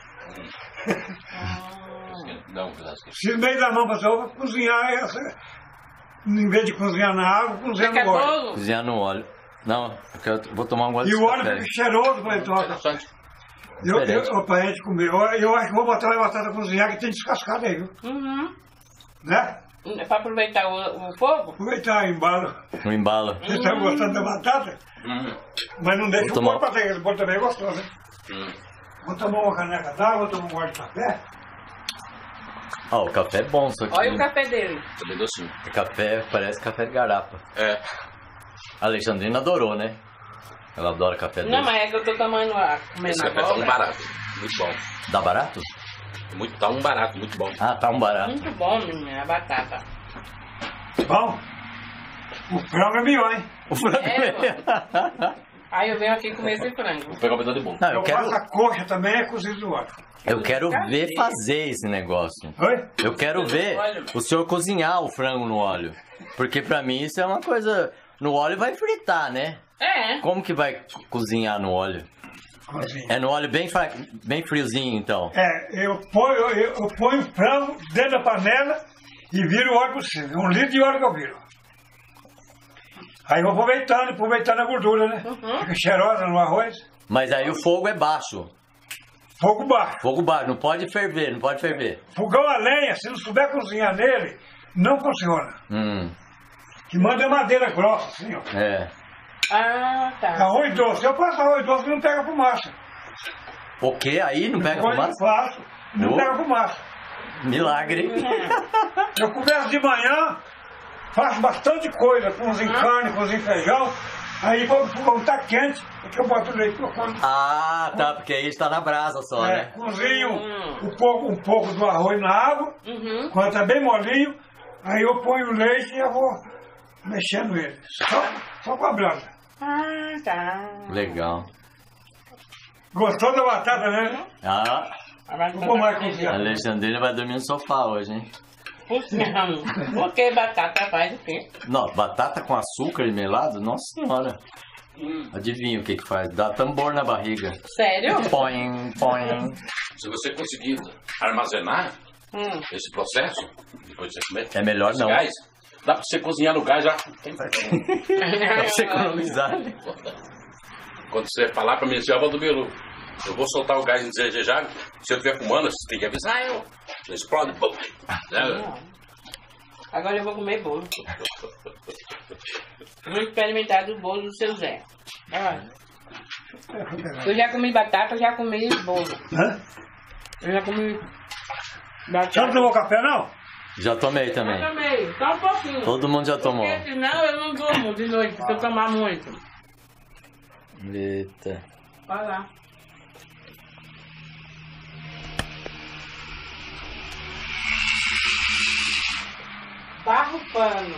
Dá um pedaço aqui. Preciso meio da mão para eu vou cozinhar essa. Em vez de cozinhar na água, cozinhar fica no óleo. bolo. Cozinhar no óleo. Não, eu quero, vou tomar um gole E de o óleo café. fica cheiroso para ele tomar. Interessante. Eu, eu, Diferente. pra gente comer. Eu, eu acho que vou botar a batata cozinhar que tem descascada aí, viu? Uhum. Né? É pra aproveitar o, o fogo? Aproveitar o embalo. No embalo. Vocês estão gostando da batata? Hum. Mas não deixa Vou o tomar. corpo até, esse bolo também é gostoso, né? Hum. Vou tomar uma caneca d'água, vou tomar um gole de café. Ó, o café é bom, isso aqui. Olha o café dele. Tá bem docinho. Café parece café de garapa. É. A Alexandrina adorou, né? Ela adora café Não, doce. mas é que eu tô tomando a comendo Esse café tá um agora. barato. Muito bom. Dá barato? Muito, tá um barato, muito bom. Ah, tá um barato. Muito bom, menina, a batata. Bom, o frango é melhor, hein? O frango É, Aí eu venho aqui comer esse frango. Vou pegar um pedaço de bolo. Não, Eu, eu quero, faço a coxa também, é cozido no óleo. eu quero ver fazer esse negócio. Oi? Eu quero ver o senhor cozinhar o frango no óleo. Porque pra mim isso é uma coisa... No óleo vai fritar, né? É. Como que vai co- cozinhar no óleo? Cozinha. É no óleo bem, fra- bem friozinho, então. É, eu ponho, eu, eu ponho o frango dentro da panela e viro o óleo por cima. Um litro de óleo que eu viro. Aí eu vou aproveitando, aproveitando a gordura, né? Uhum. Fica cheirosa no arroz. Mas aí o fogo é baixo. Fogo baixo. Fogo baixo, não pode ferver, não pode ferver. Fogão a lenha, se não souber cozinhar nele, não funciona. Hum, Que manda é madeira grossa, assim, ó. é. Ah, tá. Arroz doce. Eu faço arroz doce que não pega fumaça. O quê? Aí não pega Depois fumaça? eu faço, não Oh. pega fumaça. Milagre. Eu começo de manhã, faço bastante coisa, cozinho carne, cozinho feijão. Aí quando o fogão tá quente, é que eu boto o leite pra fora. Ah, tá, porque aí está na brasa só, É, né? cozinho Hum. um, pouco, um pouco do arroz na água, Uhum. quando tá bem molinho, aí eu ponho o leite e eu vou mexendo ele. Só, só com a brasa. Ah, tá. Legal. Gostou da batata, né? Ah, Vou pôr mais cozinhar. a Alexandrina vai dormir no sofá hoje, hein? Não. Porque batata faz o quê? Não, batata com açúcar e melado? Nossa senhora. Adivinha o que que faz? Dá tambor na barriga. Sério? Põe, põe. Se você conseguir armazenar Hum. esse processo, depois de você comer, É melhor esse não. gás, dá pra você cozinhar no gás já. Pra você economizar. Quando você falar pra mim assim, ó, Valdomiro, eu vou soltar o gás indesejável, se eu estiver fumando, você tem que avisar eu. Você explode, bum. Né? Agora eu vou comer bolo. Vou experimentar do bolo do seu Zé. Olha. Eu já comi batata, eu já comi bolo. Hã? Eu já comi Já batata. não tomou café, não? Já tomei Eu também. também, só um pouquinho. Todo mundo já tomou. Porque senão eu não durmo de noite, se eu tomar muito. Eita. Vai lá. Barro pano.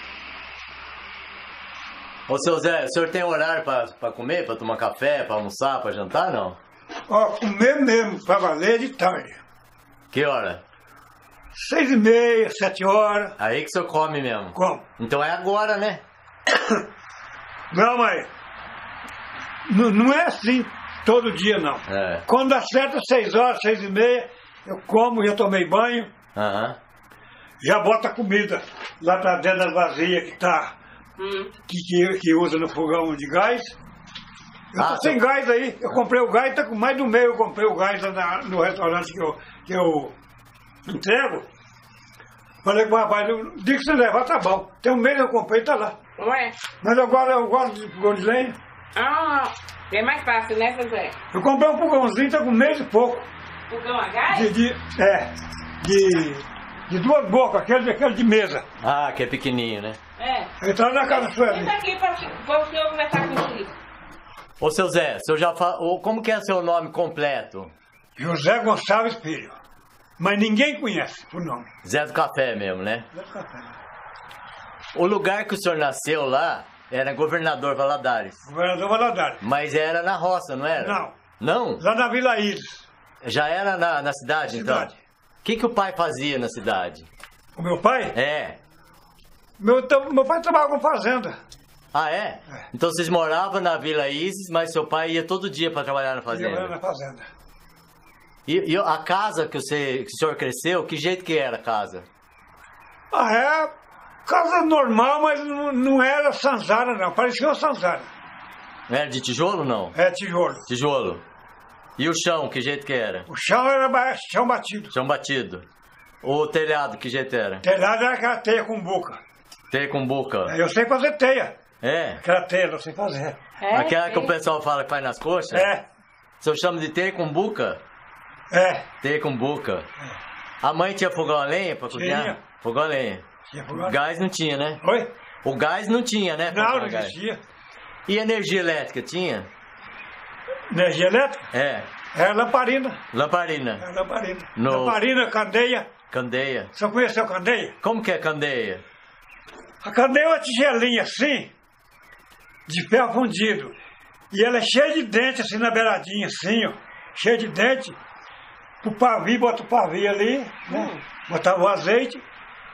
Ô, seu Zé, o senhor tem horário pra, pra comer, pra tomar café, pra almoçar, pra jantar, não? Ó, comer mesmo, pra valer de tarde. Que hora? Seis e meia, sete horas, Aí que o senhor come mesmo. como? Então é agora, né? Não, mas não, não é assim todo dia, não. É. Quando dá certo, seis horas, seis e meia, eu como, já tomei banho, Aham. já boto a comida lá pra dentro das vasilhas que tá, Hum. que, que, que usa no fogão de gás. Eu Ah, tô sem seu- gás aí, eu comprei o gás, tá com mais do meio, eu comprei o gás lá na- no restaurante que eu, que eu entrego. Falei com o rapaz, o dia que você levar tá bom. Tem um mês que eu comprei, tá lá. Ué? Mas agora eu gosto de fogão de lenha. Ah, é mais fácil, né, seu Zé? Eu comprei um fogãozinho, tá com um mês e pouco. Fogão a gás? De, de, é, de, de duas bocas, aquele, aquele de mesa. Ah, que é pequenininho, né? É. Ele tá na casa sua ali. Senta aqui pra, pra o senhor conversar comigo. Ô, seu Zé, o senhor já fa... ô, como que é seu nome completo? José Gonçalves Filho. Mas ninguém conhece o nome. Zé do Café mesmo, né? O lugar que o senhor nasceu lá era Governador Valadares. Governador Valadares. Mas era na roça, não era? Não. Não? Lá na Vila Iris. Já era na, na cidade, Cidade. então? O que, que o pai fazia na cidade? O meu pai? É. Meu, tra- meu pai trabalhava com fazenda. Ah, é? Então vocês moravam na Vila Isis, mas seu pai ia todo dia para trabalhar na Ele era fazenda. na fazenda. E, e a casa que, você, que o senhor cresceu, que jeito que era a casa? Ah, é casa normal, mas não, não era sanzara, não. Parecia uma sanzara. Era de tijolo, não? É tijolo. Tijolo. E o chão, que jeito que era? O chão era ba- chão batido. Chão batido. O telhado, que jeito era? Telhado era aquela teia com boca. Teia com boca. Eu sei fazer teia. É? Aquela teia, eu sei fazer. É, Aquela que o sim. pessoal fala que faz nas coxas? É, O senhor chama de teia com buca? é. Teia com buca. A mãe tinha fogão a lenha pra cozinhar? Tinha. Fogão a lenha. Tinha fogão. Gás não tinha, né? Oi? O gás não tinha, né? Não, fogão não a gás. existia. E energia elétrica tinha? Energia elétrica? É. Era lamparina. Lamparina. Era lamparina. No- Lamparina, candeia. Candeia. Você conheceu candeia? Como que é candeia? A candeia é uma tigelinha assim, de ferro fundido. E ela é cheia de dente, assim, na beiradinha, assim, ó. Cheia de dente. O pavio, bota o pavio ali, né? Botava o azeite.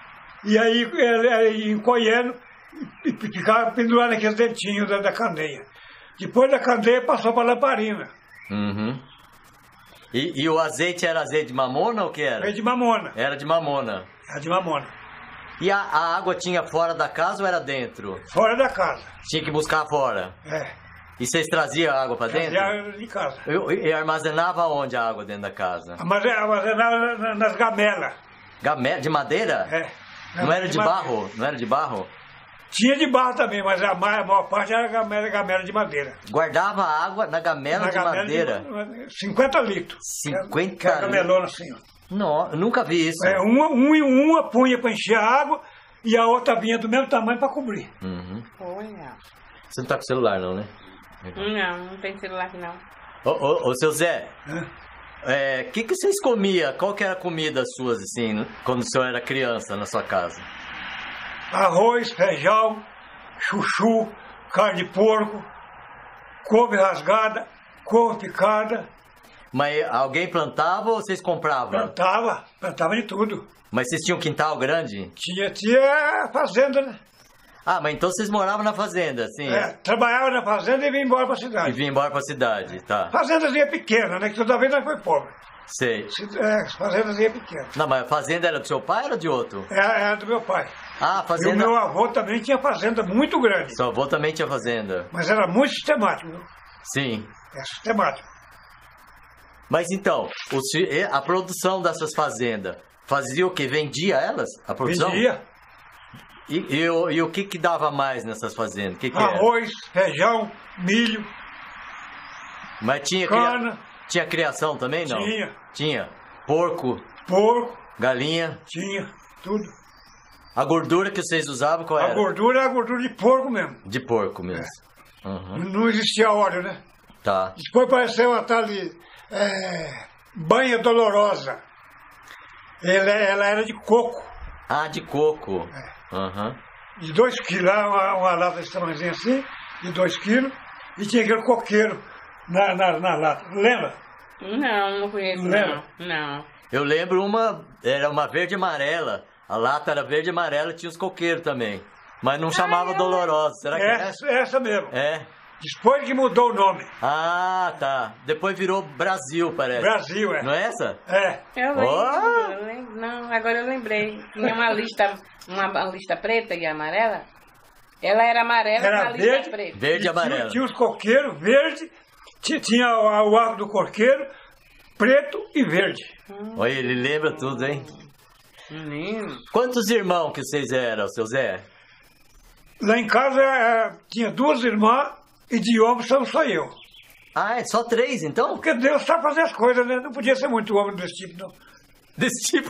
E aí, ele, ele encolhendo, e e ficava pendurado naqueles dentinhos da, da candeia. Depois da candeia, passou para a lamparina. Uhum. E, e o azeite era azeite de mamona ou o que era? Veio de mamona. Era de mamona. Era de mamona. E a, a água tinha fora da casa ou era dentro? Fora da casa. Tinha que buscar fora. É. E vocês traziam a água pra dentro? Fazia de casa. E, e armazenava onde a água dentro da casa? Armazenava na- na- nas gamelas. Gamé de madeira? É. Não era de madeira. barro? Não era de barro? Tinha de barro também, mas a maior, a maior parte era gamela, gamela de madeira. Guardava água na gamela Na de gamela madeira. De, cinquenta litros. cinquenta que é a gamelona assim, ó. Não, eu nunca vi isso. É, uma, um e uma punha para encher a água e a outra vinha do mesmo tamanho para cobrir. Uhum. Olha. Você não tá com celular não, né? Não, não tem celular aqui não. Ô, ô, ô seu Zé, É. o é, que, que vocês comiam? Qual que era a comida suas, assim, quando o senhor era criança na sua casa? Arroz, feijão, chuchu, carne de porco, couve rasgada, couve picada. Mas alguém plantava ou vocês compravam? Plantava, plantava de tudo. Mas vocês tinham um quintal grande? Tinha, tinha fazenda, né? Ah, mas então vocês moravam na fazenda, assim? É, trabalhava na fazenda e vinha embora para a E cidade. vinha embora pra cidade, tá. Fazendazinha pequena, né? Que toda vez nós foi pobre. Sei. É, fazendazinha pequena. Não, mas a fazenda era do seu pai ou era de outro? Era, era do meu pai. Ah, a E o fazenda... meu avô também tinha fazenda muito grande. Seu avô também tinha fazenda. Mas era muito sistemático, viu? Sim. É sistemático. Mas então, o se- e a produção dessas fazendas, fazia o quê? Vendia elas? A produção? Vendia E, e, o- e o que que dava mais nessas fazendas? O que que era? arroz, feijão, milho, Mas tinha, cria- cana, tinha criação também, não? Tinha. Tinha. Porco, porco, galinha. tinha, tudo. A gordura que vocês usavam, qual A era? gordura era a gordura de porco mesmo. De porco mesmo. Uhum. Não existia óleo, né? Tá. Depois apareceu uma tal de é, banha dolorosa. Ela, ela era de coco, Ah, de coco. É. Aham. de dois quilos, uma, uma lata desse tamanhozinho assim, de dois quilos, e tinha aquele coqueiro na, na, na lata. Lembra? Não, não conheço Lembra? não. Não. Eu lembro uma, era uma verde e amarela. A lata era verde e amarela e tinha os coqueiros também. Mas não chamava Dolorosa. Será que é essa? Essa, essa mesmo. É. Depois que mudou o nome. Ah, tá. Depois virou Brasil, parece. Brasil, é. Não é essa? É. Eu lembro, Oh! eu lembro. Não, agora eu lembrei. Tinha uma lista, uma, uma lista preta e amarela. Ela era amarela Era com a lista verde. preta. Verde e Tinha, amarela. tinha os coqueiros verde, tinha, tinha o, o arco do coqueiro, preto e verde. Olha, ele lembra tudo, hein? Menino. Quantos irmãos que vocês eram, seu Zé? Lá em casa é, tinha duas irmãs e de homem só, só eu. Ah, é só três, então? Porque Deus sabe fazer as coisas, né? Não podia ser muito homem desse tipo, não. Desse tipo?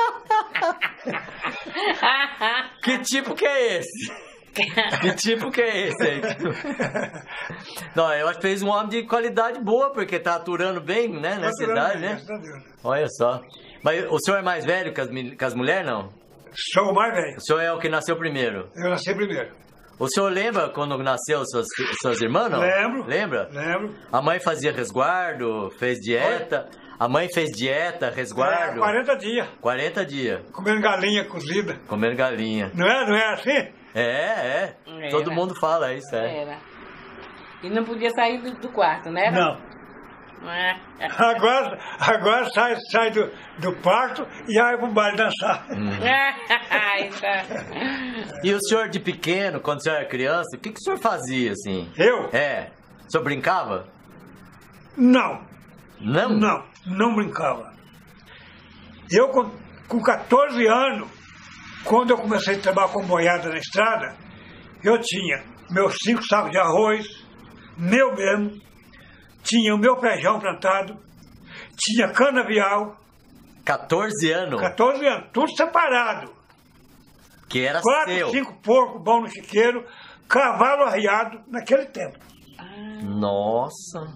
Que tipo que é esse? Que tipo que é esse aí? Não, eu acho que fez um homem de qualidade boa, porque tá aturando bem, né, nessa idade, né? Graças a Deus. Olha só. Mas o senhor é mais velho que as, mil- que as mulheres, não? Sou o mais velho. O senhor é o que nasceu primeiro. Eu nasci primeiro. O senhor lembra quando nasceu suas, suas irmãs, não? Lembro. Lembra? Lembro. A mãe fazia resguardo, fez dieta. A mãe fez dieta, É, resguardo. quarenta dias, quarenta dias, comendo galinha cozida. comendo galinha. Não é, não é assim? É, é. Era. Todo mundo fala isso, é. Era. E não podia sair do, do quarto, né? Não. Não é? Agora, agora sai, sai do, do parto e vai pro baile dançar. Ai, tá. E o senhor de pequeno, quando o senhor era criança, o que, que o senhor fazia, assim? Eu? É. O senhor brincava? Não. Não? Não, não brincava. Eu, com, com quatorze anos, quando eu comecei a trabalhar com boiada na estrada, eu tinha meus cinco sacos de arroz, meu mesmo, tinha o meu feijão plantado, tinha canavial, quatorze anos? quatorze anos, tudo separado. Que era Quatro, seu. cinco porcos bons no chiqueiro, cavalo arriado naquele tempo. Nossa.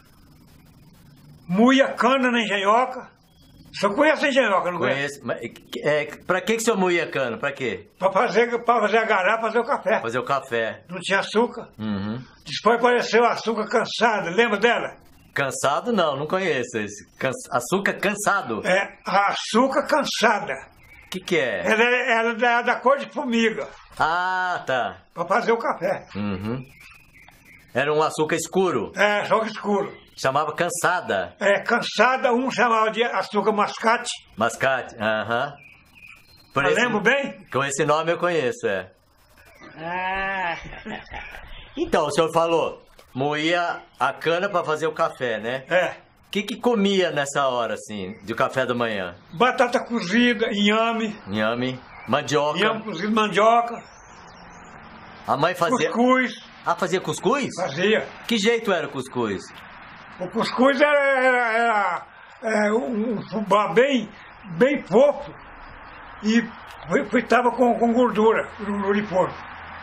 Moía cana na engenhoca. Você conhece a engenhoca, não conhece? Conheço. Mas, é, pra que, que o senhor moía cano? Pra quê? Para fazer, pra fazer a garapa, fazer o café. Fazer o café. Não tinha açúcar. Uhum. Depois apareceu a açúcar cansada, lembra dela? Cansado não, não conheço esse. Cans- Açúcar cansado? O É, a açúcar cansada. que que é? Ela é, ela é da, da cor de formiga, Ah, tá. para fazer o café. Uhum. Era um açúcar escuro. É, só que escuro. Chamava cansada. É, cansada, um chamava de açúcar mascate. Mascate. Aham. Por Eu esse- lembro bem? Com esse nome eu conheço, é. Ah. Então, o senhor falou, moía a cana pra fazer o café, né? É. O que que comia nessa hora, assim, de café da manhã? Batata cozida, inhame, Inhame, mandioca. inhame cozido, mandioca. A mãe fazia... Cuscuz. Ah, fazia cuscuz? Fazia. Que jeito era o cuscuz? O cuscuz era, era, era, era um fubá bem, bem fofo e fritava com, com gordura, gordura de porco.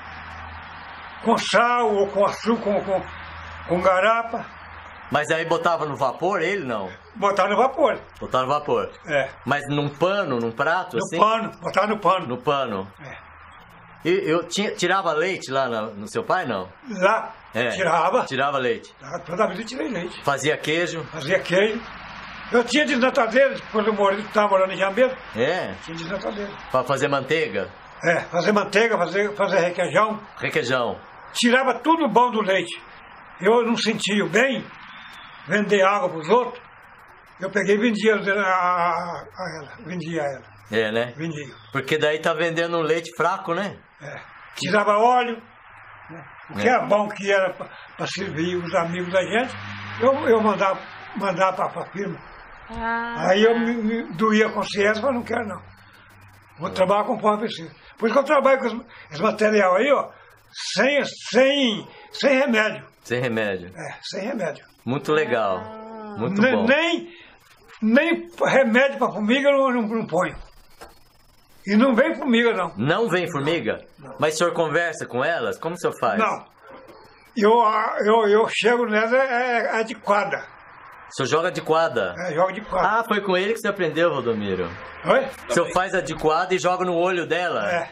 Com sal ou com açúcar, com, com, com garapa. Mas aí botava no vapor ele, não? Botava no vapor. Botava no vapor. É. Mas num pano, num prato, No assim? pano, botava no pano. No pano. É. E eu tinha, tirava leite lá no, no seu pai, não? Lá, É. tirava. Tirava leite. Toda vez eu tirei leite. Fazia queijo. Fazia queijo. Eu tinha desnatadeira, quando eu morei, estava morando em Jambeiro, É. tinha desnatadeira. Pra fazer manteiga. É, fazer manteiga, fazer, fazer requeijão. Requeijão. Tirava tudo bom do leite. Eu não sentia bem vender água para os outros. Eu peguei e vendia a, a, a ela. Vendia a ela. É, né? Vendia. Porque daí tá vendendo um leite fraco, né? É. Tirava óleo. Né? O que É. era bom que era para servir os amigos da gente, eu, eu mandava, mandava para a firma. Ah, Aí eu me, me doía a consciência, mas não quero não. Vou trabalhar conforme precisa. Por isso que eu trabalho com esse, esse material aí, ó, sem, sem, sem remédio. Sem remédio. É, sem remédio. Muito legal. Muito nem, bom. nem, nem remédio para formiga eu não, não, não ponho. E não vem formiga, não. Não vem formiga? Não. Mas o senhor conversa com elas? Como o senhor faz? Não. Eu, eu, eu chego nela, é, é de quadra. O senhor joga de quadra? É, jogo de quadra. Ah, foi com ele que você aprendeu, Valdomiro. Oi? O senhor faz a de quadra e joga no olho dela? É.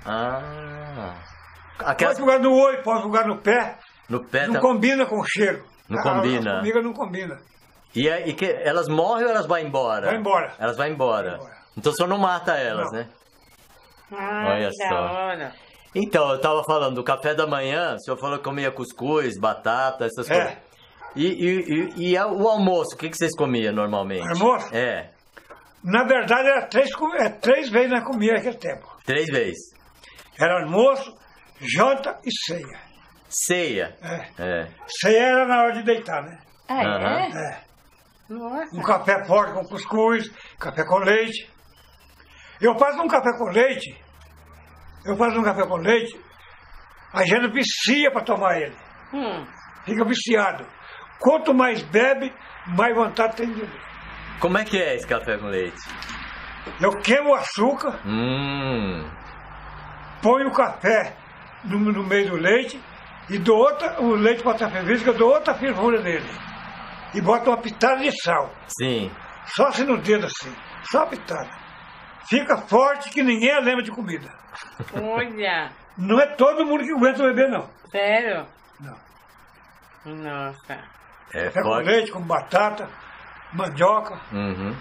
Ah. Pode Aquelas... jogar no olho, pode jogar no pé. No pé Não tá... combina com o cheiro. Não A- combina. A formiga não combina. E, aí, e que... elas morrem ou elas vão embora? Vai embora. Elas vão embora. Vai embora. Então o senhor não mata elas, Não. né? ah, Olha que da só. hora. Então, eu tava falando do café da manhã, o senhor falou que comia cuscuz, batata, essas É. coisas. E, e, e, e a- o almoço, o que, que vocês comiam normalmente? Almoço? É, Na verdade, era três, co- é, três vezes nós comíamos naquele tempo. três vezes. Era almoço, janta e ceia. Ceia. É. É. Ceia era na hora de deitar, né? Ah, Aham. é? É. Nossa. Um café forte com cuscuz, café com leite. Eu faço um café com leite, eu faço um café com leite, a gente vicia para tomar ele. Hum. Fica viciado. Quanto mais bebe, mais vontade tem de beber. Como é que é esse café com leite? Eu queimo o açúcar, Hum. ponho o café no, no meio do leite e dou outra, o leite para estar fervido, eu dou outra fervura nele. E boto uma pitada de sal. Sim. Só assim no dedo assim. Só uma pitada. Fica forte que ninguém lembra de comida. Olha. Não é todo mundo que aguenta beber, não. Sério? Não. Nossa. É Café com forte. leite, com batata, mandioca. Uhum.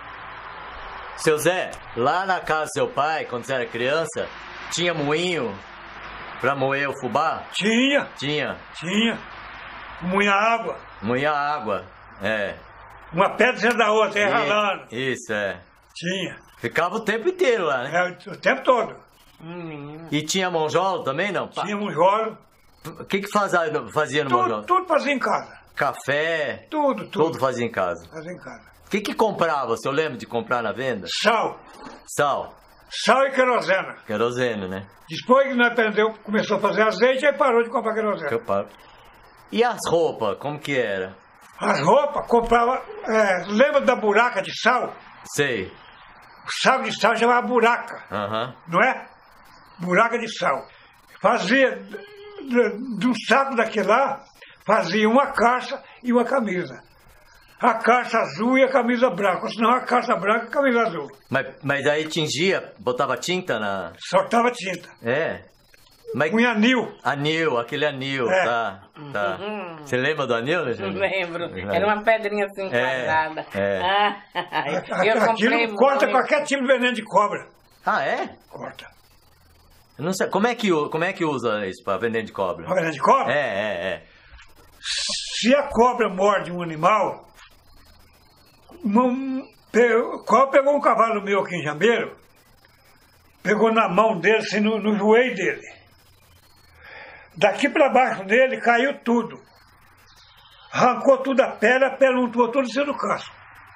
Seu Zé, lá na casa do seu pai, quando você era criança, tinha moinho pra moer o fubá? Tinha, Tinha. tinha. Muita água. Moía água. É. Uma pedra dentro da outra, aí E- ralando. Isso, é. Tinha. Ficava o tempo inteiro lá, né? É, o tempo todo. Menino. E tinha monjolo também, não? Pa- Tinha monjolo. O que que fazia no, fazia no Tudo, monjolo? tudo fazia em casa. Café, Tudo, tudo. tudo fazia em casa. Fazia em casa. O que que comprava? O senhor lembra de comprar na venda? Sal. Sal, Sal e querosena. querosene, né? Depois que nós aprendeu, começou a fazer azeite, aí parou de comprar Que querosene. eu paro. E as roupas, como que era? As roupas, comprava... é, lembra da buraca de sal? Sei. O sal de sal chamava buraca, Aham. não é? Buraca de sal. Fazia de, de- de um saco daquele lá, fazia uma calça e uma camisa. A calça azul e a camisa branca, ou senão a calça branca e a camisa azul. Mas, mas aí tingia, botava tinta na... Soltava tinta. É. Mas... Punha anil. Anil, aquele anil, É. tá, tá. Você lembra do anil, né, Não Júlio? lembro. Era uma pedrinha assim É, quadrada. é. Ah, A- eu a- comprei Aquilo corta muito. qualquer tipo de veneno de cobra. Ah, é? Corta. Eu não sei. Como é que, u- como é que usa isso pra veneno de cobra? Uma veneno de cobra? É, é, é. Se a cobra morde um animal, uma, pe- cobra pegou um cavalo meu aqui em Jambeiro, pegou na mão dele, assim, no, no joelho dele. Daqui para baixo dele caiu tudo. Arrancou tudo a pele, a pele untou tudo em cima do casco.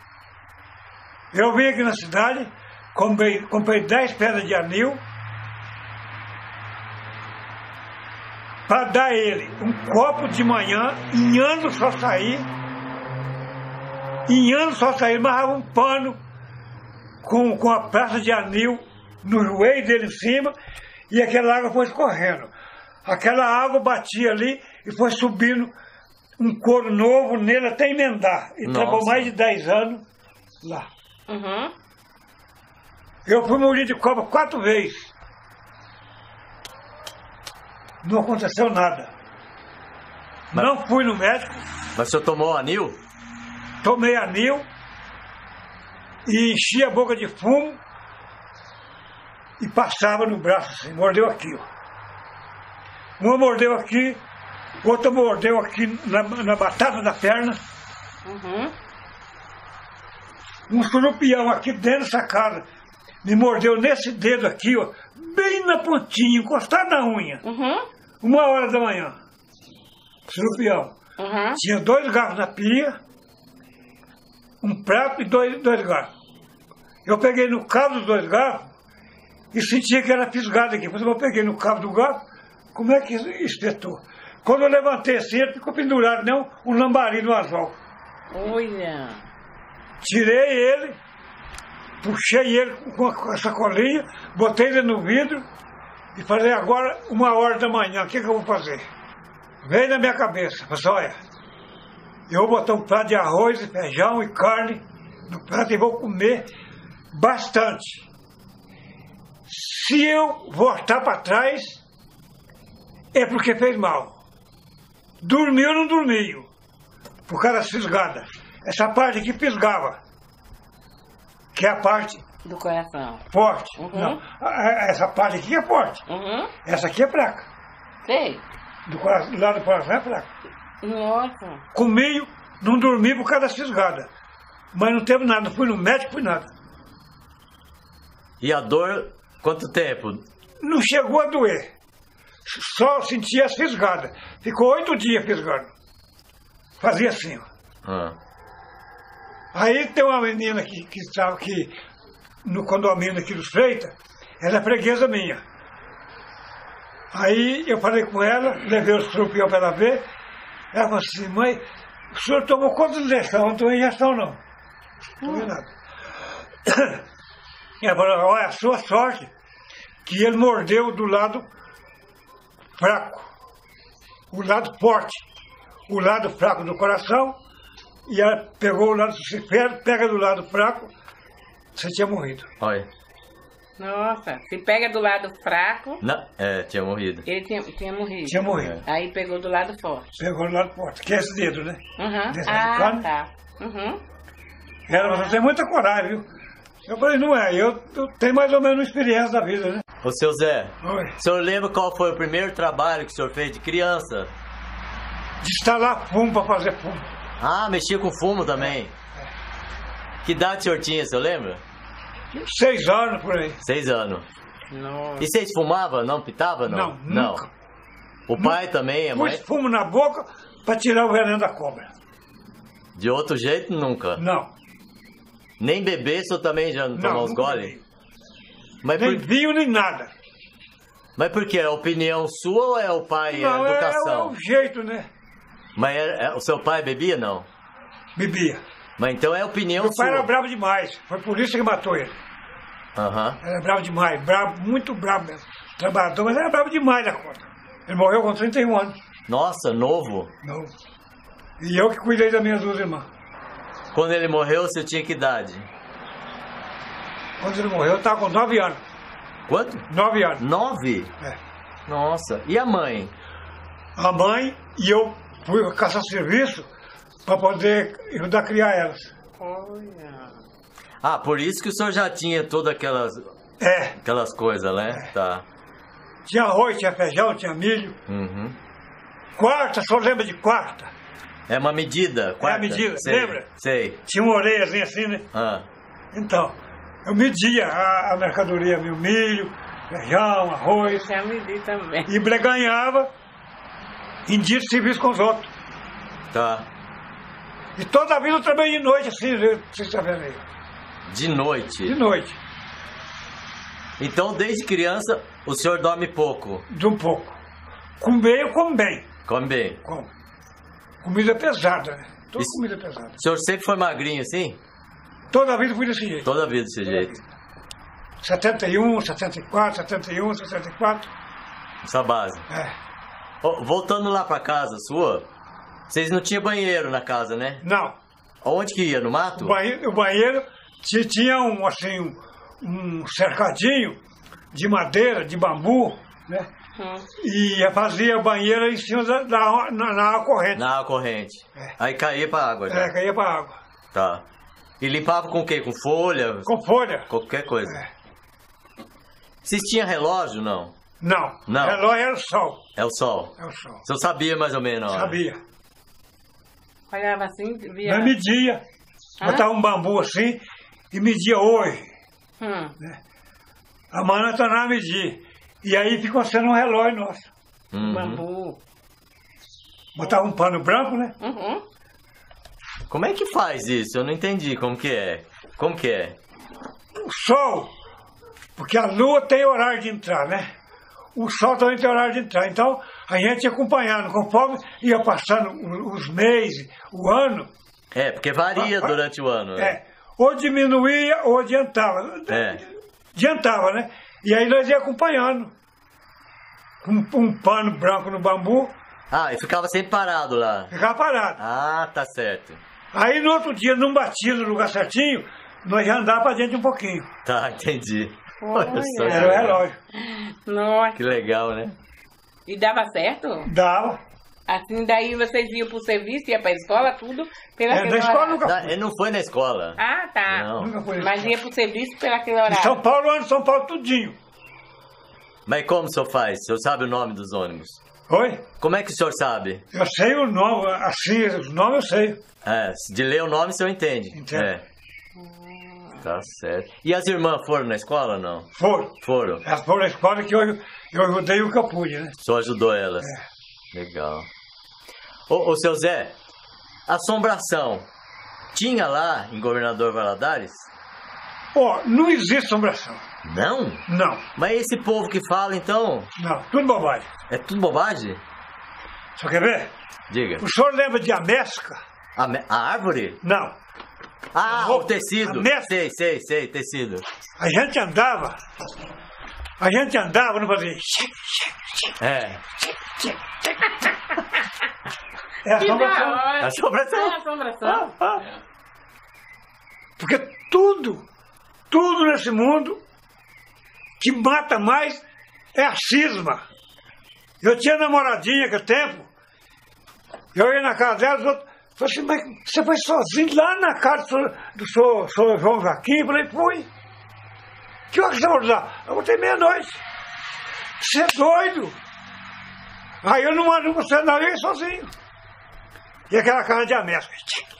Eu vim aqui na cidade, comprei, comprei dez pedras de anil, para dar ele um copo de manhã, em anos só sair, em anos só sair, amarrava um pano com, com a praça de anil no joelho dele em cima, e aquela água foi escorrendo. Aquela água batia ali e foi subindo um couro novo nele até emendar. E trabalhou mais de dez anos lá. Uhum. Eu fui morir de cobra quatro vezes. Não aconteceu nada. Mas... Não fui no médico. Mas o senhor tomou anil? Tomei anil e enchi a boca de fumo e passava no braço assim, mordeu aqui, ó. Uma mordeu aqui, outra mordeu aqui na, na batata da perna. Uhum. Um surupião aqui dentro dessa casa me mordeu nesse dedo aqui, ó, bem na pontinha, encostado na unha. Uhum. Uma hora da manhã. Surupião. Uhum. Tinha dois garfos na pia, um prato e dois, dois garfos. Eu peguei no cabo dos dois garfos e sentia que era fisgado aqui. Quando eu peguei no cabo do garfo, como é que espetou? Quando eu levantei assim, ele ficou pendurado, nem um, um lambari no anzol. Olha. Tirei ele, puxei ele com a, com a sacolinha, botei ele no vidro e falei, agora, uma hora da manhã, o que, que eu vou fazer? Veio na minha cabeça, mas olha, eu vou botar um prato de arroz e feijão e carne no prato e vou comer bastante. Se eu voltar para trás, é porque fez mal. Dormiu ou não dormiu? Por causa das fisgadas. Essa parte aqui fisgava. Que é a parte... Do coração. Forte. Uhum. Não, essa parte aqui é forte. Uhum. Essa aqui é fraca. Sei. Do, coração, do lado do coração é fraca. Nossa. Comi, não dormi por causa das fisgadas. Mas não teve nada. Não fui no médico, fui nada. E a dor, quanto tempo? Não chegou a doer. Só sentia as fisgadas. Ficou oito dias fisgando. Fazia assim, ó. Ah. Aí tem uma menina que que estava aqui no condomínio aqui dos Freitas, ela é freguesa minha. Aí eu falei com ela, levei o surupião para ela ver. Ela falou assim, mãe, o senhor tomou quantas injeções? Não tomou injeção não. Não tomei nada. Ela falou, olha, a sua sorte que ele mordeu do lado fraco, o lado forte, o lado fraco do coração, e ela pegou o lado, se pega do lado fraco, você tinha morrido. Olha. Nossa, se pega do lado fraco... Não, é, tinha morrido. Ele tinha, tinha morrido. Tinha morrido. É. Aí pegou do lado forte. Pegou do lado forte, que é esse dedo, né? Uhum. Desse Ah, lado, tá. Uhum. ela falou, você tem muita coragem, viu? Eu falei, não é, eu, eu tenho mais ou menos experiência da vida, né? Ô, seu Zé, Oi. o senhor lembra qual foi o primeiro trabalho que o senhor fez de criança? De instalar fumo para fazer fumo. Ah, mexia com fumo também. Que idade o senhor tinha, o senhor lembra? Seis anos por aí. Seis anos. Nossa. E vocês fumavam? Não pitava, não? Não, nunca. O pai também, a mãe? Pus fumo na boca para tirar o veneno da cobra. De outro jeito, nunca? Não. Nem beber, o senhor também já não tomou os nunca gole? bebi. Mas Nem por... vinho, nem nada. Mas por quê? É opinião sua ou é o pai, Não, é é, educação? é o jeito, né? Mas é- é- o seu pai bebia, não? Bebia. Mas então é opinião Meu pai sua. era bravo demais. Foi por isso que matou ele. Aham. Era bravo demais. Bravo, muito bravo mesmo. Trabalhador, mas era bravo demais da conta. Ele morreu com trinta e um anos. Nossa, novo. Não. E eu que cuidei das minhas duas irmãs. Quando ele morreu, você tinha que idade? Quando ele morreu, eu estava com nove anos. Quanto? Nove anos. Nove? É. Nossa. E a mãe? A mãe e eu fui caçar serviço para poder ajudar a criar elas. Olha. Ah, por isso que o senhor já tinha todas aquelas, É. aquelas coisas, né? Tá. Tinha arroz, tinha feijão, tinha milho. Uhum. Quarta, só lembra de quarta? É uma medida, quarta? medida, Sei, lembra? Sei. Tinha uma orelhazinha assim, né? Ah. Então, eu media a, a mercadoria, meu milho, feijão, arroz, Já me di também. e ganhava em dia de serviço com os outros. Tá. E toda a vida eu trabalhei de noite, assim, vocês estão vendo aí. De noite. De noite, Então, desde criança, o senhor dorme pouco. de um pouco. Comer eu como bem. Come bem. Como. Comida pesada, né? Toda Isso- comida pesada. O senhor sempre foi magrinho assim? Toda a vida fui desse jeito. Toda a vida desse jeito. setenta e um, setenta e quatro, setenta e um, setenta e quatro. Essa base. É. Ó, voltando lá pra casa sua, vocês não tinham banheiro na casa, né? Não. Onde que ia? No mato? O banheiro, o banheiro ti- tinha um, assim, um, um cercadinho de madeira, de bambu, né? Hum. E fazia banheiro em cima da, da- na, na água corrente. Na água corrente. É. Aí caía pra água já. É, caía pra água. Tá. E limpava com o quê? Com folha? Com folha. Qualquer coisa. É. Vocês tinham relógio, não? Não. Não. Relógio era o sol. É o sol. É o sol. O senhor sabia mais ou menos, ó. Sabia. Olhava assim, via. Nós media. Ah? Botava um bambu assim e media hoje. Hum. Amanhã nós tornava a medir. E aí ficou sendo um relógio nosso. Uhum. Bambu. Botava um pano branco, né? Uhum. Como é que faz isso? Eu não entendi como que é. Como que é? O sol, porque a lua tem horário de entrar, né? O sol também tem horário de entrar. Então, a gente ia acompanhando, conforme ia passando o- os meses, o ano, É, porque varia Ah, ah, durante o ano. né? é, ou diminuía ou adiantava. É. Adiantava, né? E aí nós ia acompanhando. Com um pano branco no bambu, Ah, e ficava sempre parado lá. ficava parado. Ah, tá certo. Aí no outro dia, não batia no lugar certinho, nós já andava pra dentro um pouquinho. Tá, entendi. Olha. Olha só, Era o relógio. Nossa. que legal, né? E dava certo? Dava. Assim, daí vocês iam pro serviço, ia pra escola, tudo, pela É, aquele na escola horário. nunca Tá, fui. ele não foi na escola. Ah, tá. Não. Nunca fui. Mas ia pro serviço pelo aquele Em horário. São Paulo, ano de São Paulo, tudinho. Mas como o senhor faz? O senhor sabe o nome dos ônibus? Oi? Como é que o senhor sabe? Eu sei o nome, assim, os nomes eu sei. É, de ler o nome o senhor entende. Entendo. É. Tá certo. E as irmãs foram na escola ou não? Foram. Foram. Elas foram na escola que eu, eu ajudei o que eu pude, né? O senhor ajudou elas. Legal. Ô, ô, seu Zé, assombração. Tinha lá em Governador Valadares? Ó, não existe assombração. Não? Não, Mas esse povo que fala, então, não, tudo bobagem. é tudo bobagem? Só quer ver? Diga. O senhor lembra de amesca? A, me- a árvore? Não. Ah, A roupa, o tecido. a mescla. Sei, sei, sei, tecido. A gente andava, a gente andava, não fazia... É. É Que da assombração. hora. Assombração. É assombração. Porque tudo, tudo nesse mundo que mata mais é a cisma. Eu tinha namoradinha naquele tempo, eu ia na casa dela, os outros falaram assim, mas você foi sozinho lá na casa do senhor, do senhor, senhor João Joaquim? Eu falei, fui. Que hora que você vai lá? Eu voltei meia-noite. Você é doido? Aí eu não mando você não, eu ia sozinho. E aquela casa de amesca.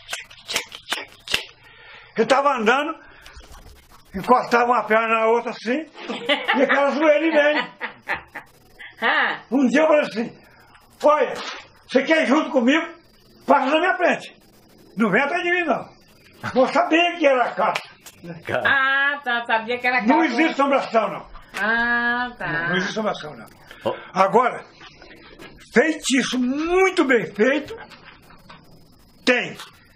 Eu estava andando, encostava uma perna na outra assim, e aquela zoeira em meio. Ah, Um dia eu falei assim, olha, você quer ir junto comigo? Passa na minha frente. Não vem atrás de mim, não. Vou saber que era a casa. Cara, ah, tá. Sabia que era Não casa. existe assombração, não. Ah, tá. Não existe assombração, não. Ó. Agora, feitiço muito bem feito, tem.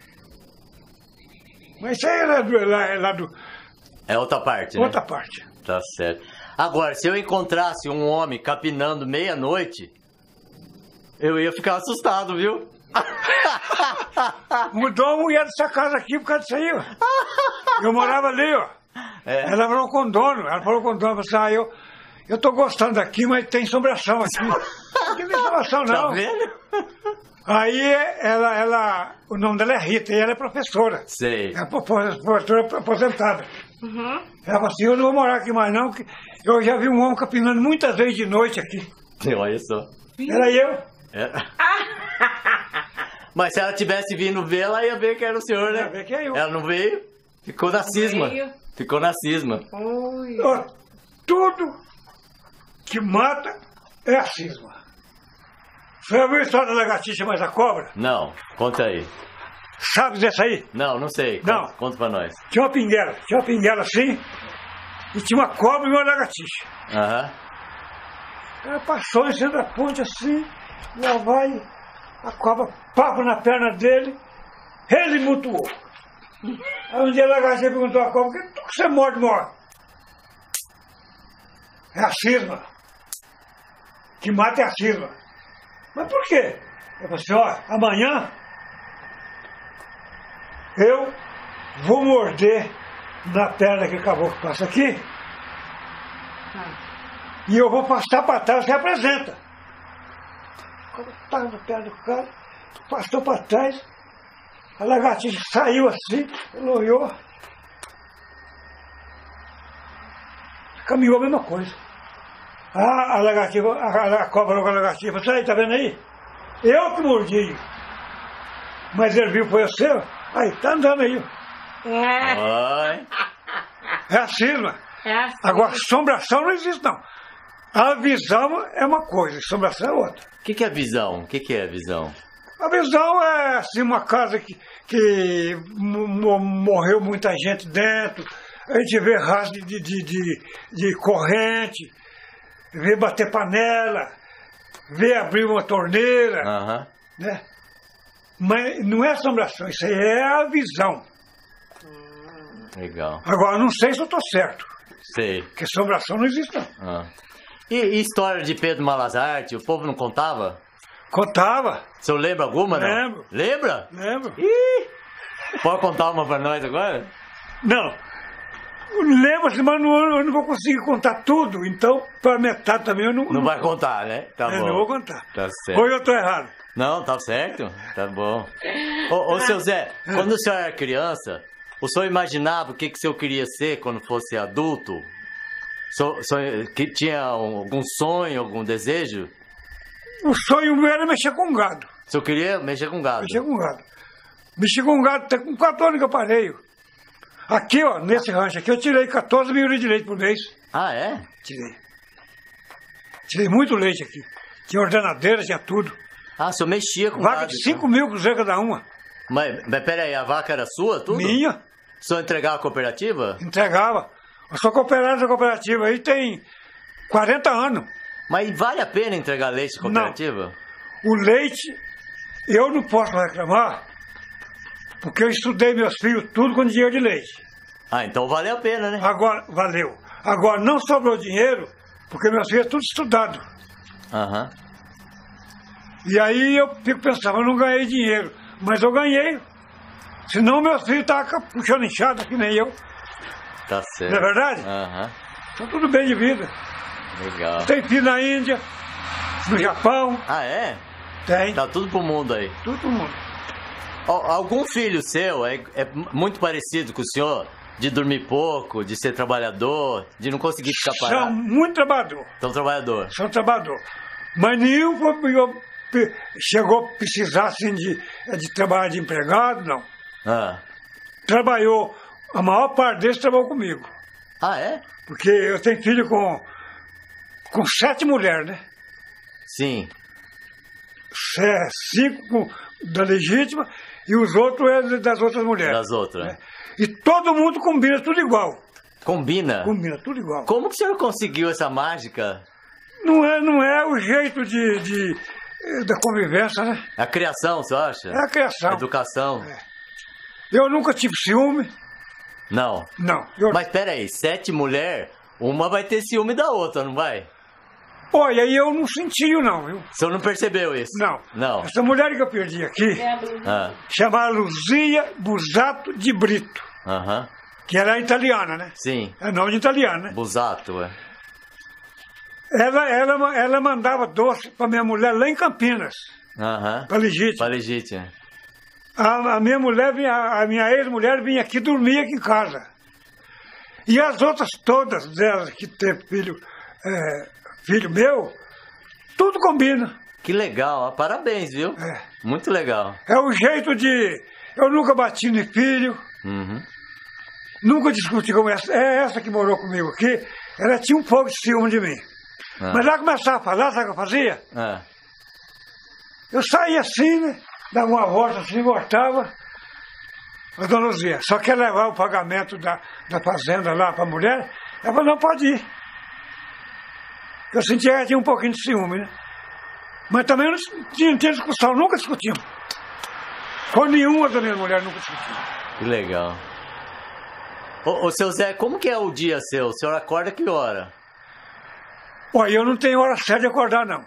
Mas isso aí é lá do, lá, é lá do é outra parte, né? outra parte. Tá certo. Agora, se eu encontrasse um homem capinando meia-noite, eu ia ficar assustado, viu? Mudou a mulher dessa casa aqui por causa disso aí, ó. Eu morava ali, ó. É. Ela falou com o dono, ela falou com o dono, assim, ah, eu, eu tô gostando daqui, mas tem assombração aqui. Não tem assombração, Tá não. vendo? Aí ela, ela, o nome dela é Rita, e ela é professora. Sei. É pro- pro- professora aposentada. Uhum. Ela falou assim, eu não vou morar aqui mais não, que eu já vi um homem capinando muitas vezes de noite aqui. Olha só. Era eu. É. Mas se ela tivesse vindo ver, ela ia ver que era o senhor, né? Ia ver que é eu. Ela não veio? Ficou na cisma. veio. Ficou na cisma. Ui. Ó, tudo que mata é a cisma. Você já viu a história da lagartixa mais a cobra? Não, conta aí. Sabe dessa aí? Não, não sei. Não. Conta, conta pra nós. Tinha uma pinguela, tinha uma pinguela assim, e tinha uma cobra e uma lagartixa. Aham. Ela passou em cima da ponte assim, lá vai, a cobra papo na perna dele, ele mutuou. Aí um dia a lagartixa perguntou à cobra, por que você morde, morre? É a cisma. Que mata é a cisma. Mas por quê? Eu falei assim, ó, amanhã eu vou morder na perna que acabou que passa aqui e eu vou passar para trás, você apresenta. Quando estava na perna do cara, passou para trás, a lagartixa saiu assim, ela olhou, caminhou a mesma coisa. Ah, a lagartixa, a, a cobra com a lagartixa, falou, aí, tá vendo aí? Eu que mordi. Mas ele viu, foi o seu, aí, tá andando aí. Oi. É a cisma. É assim. Agora, assombração não existe, não. A visão é uma coisa, assombração é outra. O que, que é visão? O que, que é visão? A visão é assim, uma casa que, que mo- morreu muita gente dentro, a gente vê rastro de, de, de, de corrente, vê bater panela, vê abrir uma torneira, Aham. né? Mas não é assombração, isso aí é a visão. Legal. Agora, não sei se eu estou certo, Sei. porque assombração não existe, não. Ah. E, e história de Pedro Malazarte? O povo não contava? Contava, O senhor lembra alguma, não? Lembro. Lembra? lembro. Ih! Pode contar uma pra nós agora? Não. Lembro-se, mas não, eu não vou conseguir contar tudo, então, para metade também eu não... Não vai contar, né? Tá eu bom. não vou contar. Tá certo. Ou eu estou errado. Não, tá certo. Tá bom. Ô, ô seu Zé, quando o senhor era criança, o senhor imaginava o que, que o senhor queria ser quando fosse adulto? O senhor, o senhor que tinha algum sonho, algum desejo? O sonho meu era mexer com gado. O senhor queria mexer com gado? Mexer com gado. Mexer com gado até com quatro anos que eu parei. Aqui, ó, nesse rancho aqui, eu tirei quatorze mil litros de leite por mês. Ah, é? Tirei. Tirei muito leite aqui. Tinha ordenadeira, tinha tudo. Ah, o senhor mexia com Vaca gado. de então. cinco mil cruzeiros cada uma. Mas, mas peraí, a vaca era sua, tudo? Minha, O senhor entregava a cooperativa? entregava. Eu sou cooperado da cooperativa aí tem quarenta anos. Mas vale a pena entregar leite à cooperativa? O leite, eu não posso reclamar, porque eu estudei meus filhos tudo com dinheiro de leite. Ah, então vale a pena, né? Agora, valeu. Agora, não sobrou dinheiro, porque meus filhos é tudo estudado. Aham. E aí eu fico pensando, eu não ganhei dinheiro, mas eu ganhei. Senão meus filhos estavam puxando enxada, que nem eu. Tá certo. Não é verdade? Aham. Tá tudo bem de vida. Legal. Tem filho na Índia, no Japão, Ah, é? tem. Tá tudo pro mundo aí. Todo mundo. Ó, algum filho seu é, é muito parecido com o senhor? De dormir pouco, de ser trabalhador, de não conseguir ficar São parado? muito trabalhador. Então, trabalhador. São trabalhador. Mas nenhum foi- eu- pe- chegou a precisar assim, de, de trabalhar de empregado, não. Ah. Trabalhou, a maior parte deles trabalhou comigo. Ah, é? Porque eu tenho filho com, com sete mulheres, né? Sim. É, cinco com- da legítima e os outros é das outras mulheres. Das outras. né? E todo mundo combina tudo igual. Combina? Combina tudo igual. Como que o senhor conseguiu essa mágica? Não é, não é o jeito de, de, eh, da convivência, né? A criação, você acha? É a criação. A educação? Eu nunca tive ciúme. Não. Não. Eu, Mas peraí, sete mulheres, uma vai ter ciúme da outra, não vai? Olha, aí eu não senti, não, viu? O senhor não percebeu isso? Não. Não. Essa mulher que eu perdi aqui, Ah, chamava Luzia Busato de Brito, aham. que era italiana, né? Sim. É nome de italiana, né? Busato, é. Ela, ela, ela mandava doce para minha mulher lá em Campinas, Aham. para legítima. Pra legítima. A, a minha mulher, vinha, a minha ex-mulher vinha aqui dormir aqui em casa. E as outras todas delas que teve filho, é, filho meu, tudo combina. Que legal, ó. Parabéns, viu? É. Muito legal. É o jeito de... Eu nunca bati no filho, Uhum. nunca discuti com essa. É essa que morou comigo aqui, ela tinha um pouco de ciúme de mim. Ah. Mas ela começava a falar, sabe o que eu fazia? Ah. Eu saía assim, né? Dava uma volta assim, voltava. A dona Luzia, só quer levar o pagamento da, da fazenda lá para a mulher? Ela falou, não, pode ir. Eu sentia que ela tinha um pouquinho de ciúme, né? Mas também não tinha, não tinha discussão, nunca discutimos. Com nenhuma das minhas mulheres nunca discutimos. Que legal. Ô, ô, seu Zé, como que é o dia seu? O senhor acorda que hora? Olha, eu não tenho hora certa de acordar, não.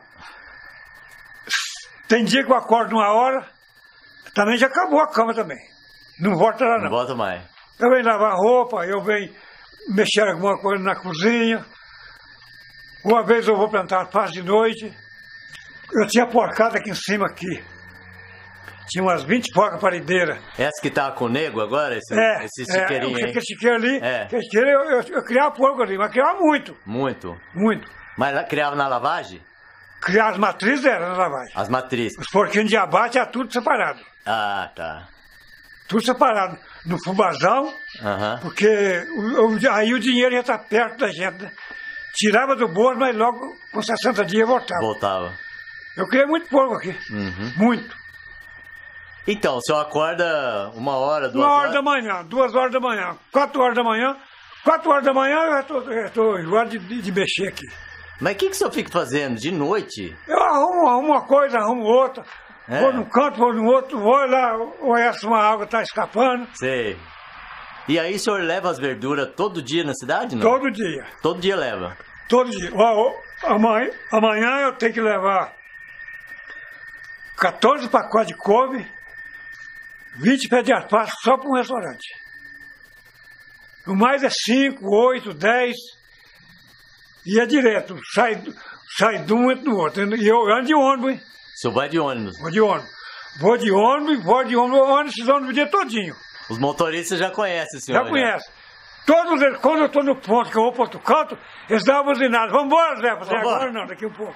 Tem dia que eu acordo uma hora, também já acabou a cama também. Não volta lá, não. Não volta mais. Eu venho lavar roupa, eu venho mexer alguma coisa na cozinha. Uma vez eu vou plantar alface de noite. Eu tinha porcada aqui em cima, aqui. Tinha umas vinte porcas parideiras. Essa que tá com o nego agora? Esse, É, esse é, chiqueirinho, hein? aquele chiqueiro ali, É. aquele chiqueiro, eu, eu, eu criava porco ali, mas criava muito, Muito. muito. Mas lá- criava na lavagem? Criar as matrizes era na lavagem. As matrizes. Os porquinhos de abate era tudo separado. Ah, tá. Tudo separado. No fubazão, Aham. porque o- o- aí o dinheiro já está perto da gente, né? Tirava do bolso, mas logo com sessenta dias voltava. Voltava. Eu criei muito porco aqui. Uhum. Muito. Então, o senhor acorda uma hora, duas Uma hora horas? da manhã, duas horas da manhã, quatro horas da manhã. Quatro horas da manhã eu já estou já tô enjoado de, de, de mexer aqui. Mas o que, que o senhor fica fazendo? De noite? Eu arrumo, arrumo uma coisa, arrumo outra. É. Vou num canto, vou no outro, vou lá, olhar se uma água está escapando. Sei. E aí o senhor leva as verduras todo dia na cidade, não? Todo dia. Todo dia leva. Todo dia. Ó, ó, amanhã, amanhã eu tenho que levar quatorze pacotes de couve, vinte pés de alface só para um restaurante. O mais é cinco, oito, dez. E é direto. Sai, sai de um, entra no outro. E eu ando de ônibus, hein? O senhor vai de ônibus. Vou de ônibus. Vou de ônibus, vou de ônibus, eu ando esses ônibus o dia todinho. Os motoristas já conhecem o senhor. Já conhece. Todos eles, quando eu estou no ponto que eu vou para outro canto, eles dão uma buzinada. Vamos embora, Zé. Eu falei, Vambora. agora não, daqui a pouco.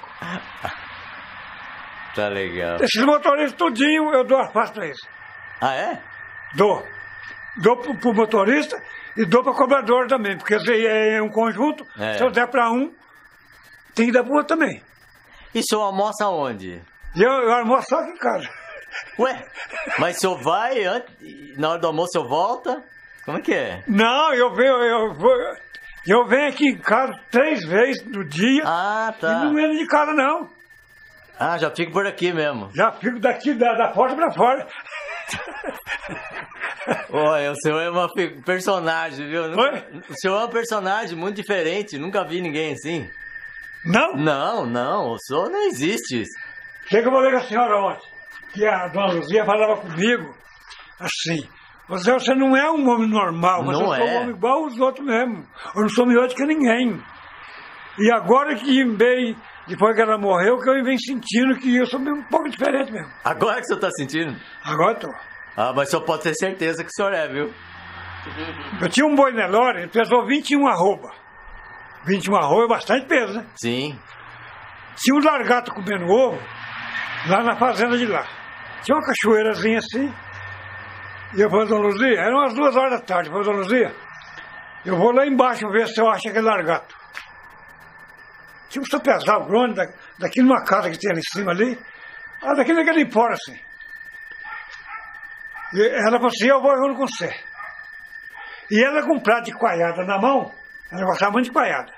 Tá legal. Esses motoristas tudinho eu dou alface para eles. Ah, é? Dou. Dou pro, pro motorista e dou para cobrador também, porque se é um conjunto, É. se eu der para um, tem que dar para outro também. E o senhor almoça onde? E eu, eu almoço só aqui em casa. Ué, mas o senhor vai, antes, na hora do almoço o senhor volta? Como é que é? Não, eu venho, eu, vou, eu venho aqui em casa três vezes no dia Ah, e tá. não entro de casa não. Ah, já fico por aqui mesmo. Já fico daqui da, da porta para fora. Olha, o senhor é uma fi- personagem, viu? Nunca- Oi? O senhor é um personagem muito diferente, nunca vi ninguém assim. Não? Não, não, o senhor não existe. Chega eu falei com a senhora ontem, que a dona Luzia falava comigo assim, você, você não é um homem normal, você Não é um é. homem igual os outros mesmo. Eu não sou melhor do que ninguém. E agora que bem, depois que ela morreu, que eu venho sentindo que eu sou um pouco diferente mesmo. Agora que o senhor tá sentindo? Agora eu tô. Ah, mas o senhor pode ter certeza que o senhor é, viu? Eu tinha um boi Nelore, ele pesou vinte e um arroba. vinte e um arroba é bastante peso, né? Sim. Tinha um largato comendo ovo lá na fazenda de lá. Tinha uma cachoeirazinha assim. E eu falei, dona Luzia, eram umas duas horas da tarde. Eu falei, dona Luzia, eu vou lá embaixo ver se eu acho aquele largato. Tinha um sopezal grande da, daqui numa casa que tem ali em cima ali. Ah, daqui naquele empora assim. E ela falou assim, eu vou junto com você. E ela com um prato de coalhada na mão, ela gostava muito de coalhada.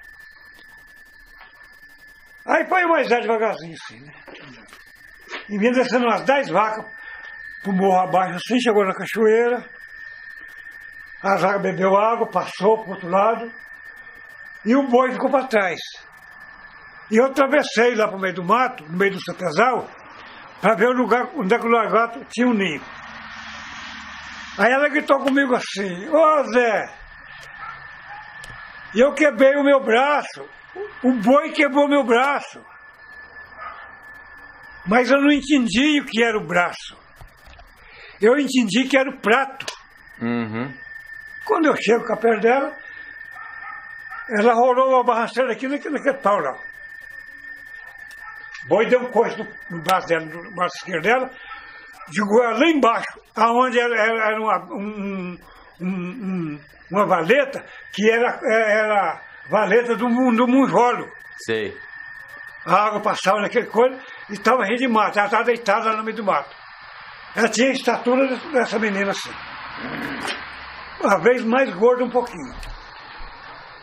Aí foi o Moisés devagarzinho assim, né? E vinha descendo umas dez vacas pro morro abaixo assim, chegou na cachoeira. A vaca bebeu água, passou pro outro lado. E o boi ficou para trás. E eu atravessei lá pro meio do mato, no meio do sapezal, para ver o lugar onde é que o largato tinha um ninho. Aí ela gritou comigo assim, ô Zé, e eu quebrei o meu braço, o boi quebrou meu braço. Mas eu não entendi o que era o braço. Eu entendi que era o prato. Uhum. Quando eu chego com a perna dela, ela rolou uma barranceira aqui naquele, naquele pau lá. O boi deu um coice no, no braço dela, no braço esquerdo dela, jogou ela lá embaixo, aonde era, era, era uma, um, um, um, uma valeta, que era, era a valeta do, do munjolo. Sei. A água passava naquele coisa e estava cheia de mato. Ela estava deitada lá no meio do mato. Ela tinha a estatura dessa menina assim. Uma vez mais gorda um pouquinho.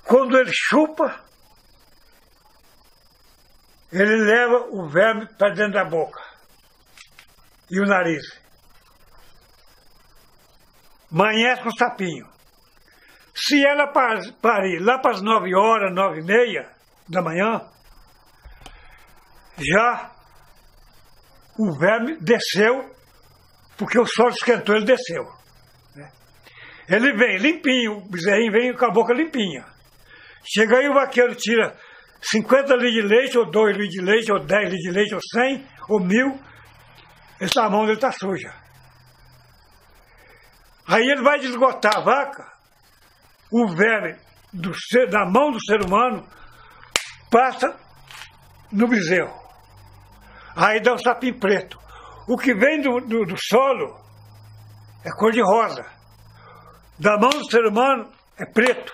quando ele chupa, ele leva o verme para dentro da boca e o nariz. Amanhece com o sapinho. Se ela parir lá para as nove horas, nove e meia da manhã, já o verme desceu, porque o sol esquentou, ele desceu. Ele vem limpinho, o bezerrinho vem com a boca limpinha. Chega aí o vaqueiro tira cinquenta litros de leite, ou dois litros de leite, ou dez litros de leite, ou cem, ou mil, essa mão dele está suja. Aí ele vai desgotar a vaca, o verme do ser, da mão do ser humano passa no bezerro. Aí dá um sapinho preto. O que vem do, do, do solo é cor de rosa. Da mão do ser humano é preto.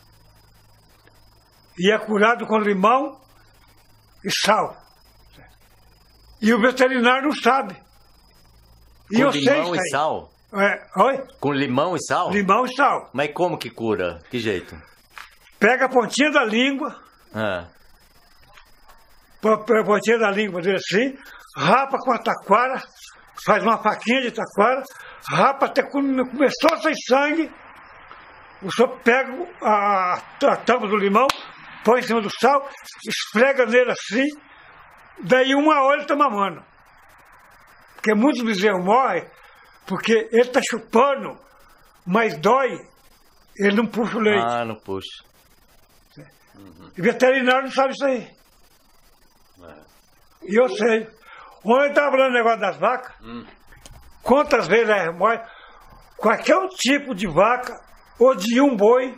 E é curado com limão e sal. E o veterinário não sabe. E Com eu limão sei e sal? É, oi? Com limão e sal? Limão e sal. Mas como que cura? Que jeito? Pega a pontinha da língua, Ah, põe a pontinha da língua dele assim, rapa com a taquara, faz uma faquinha de taquara, rapa até quando começou a sair sangue, o senhor pega a, a tampa do limão, põe em cima do sal, esfrega nele assim, daí uma hora ele está mamando. Porque muitos bezerros morrem porque ele está chupando, mas dói, ele não puxa o leite. ah, não puxa. E veterinário não sabe isso aí. E eu sei. Ontem eu estava falando do negócio das vacas. Hum. Quantas vezes a remói, qualquer tipo de vaca ou de um boi,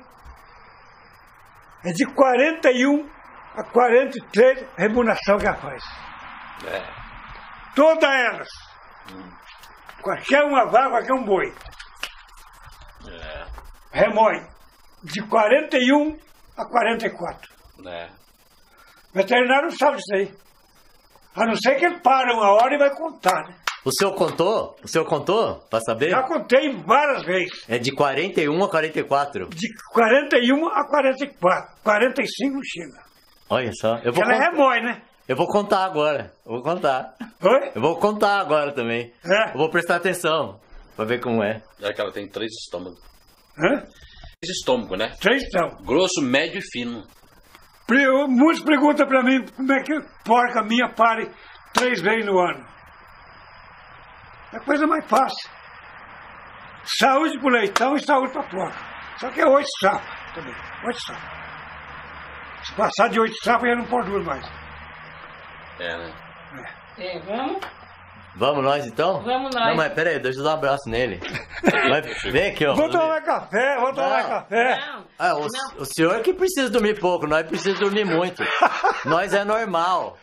é de quarenta e um a quarenta e três remuneração que ela faz. É. Todas elas. Hum. Qualquer uma vaca, qualquer um boi. É. Remói. De quarenta e um a quarenta e quatro. É. O veterinário não sabe isso aí. A não ser que ele para uma hora e vai contar, né? O senhor contou? O senhor contou? Pra saber? Já contei várias vezes. É de quarenta e um a quarenta e quatro. De quarenta e um a quarenta e quatro. quarenta e cinco chega. Olha só. Eu vou, Ela cont- remói, né? eu vou contar agora. Eu vou contar. Oi? Eu vou contar agora também. É. Eu vou prestar atenção. Pra ver como é. É que ela tem três estômagos. Hã? Três estômagos, né? Três estão. Grosso, médio e fino. Pre- Muitos perguntam pra mim como é que porca minha pare três vezes no ano. É a coisa mais fácil. Saúde pro leitão e saúde pra porca. Só que é oito sapos também. Oito sapos. Se passar de oito sapos, já não produz mais. É, né? É, vamos? Vamos nós então? Vamos nós. Não, mas pera aí, deixa eu dar um abraço nele. Vai, vem aqui, ó. Vou tomar café, vou tomar Não. café. Não. Ah, o, o senhor que precisa dormir pouco, nós precisamos dormir muito. Nós é normal.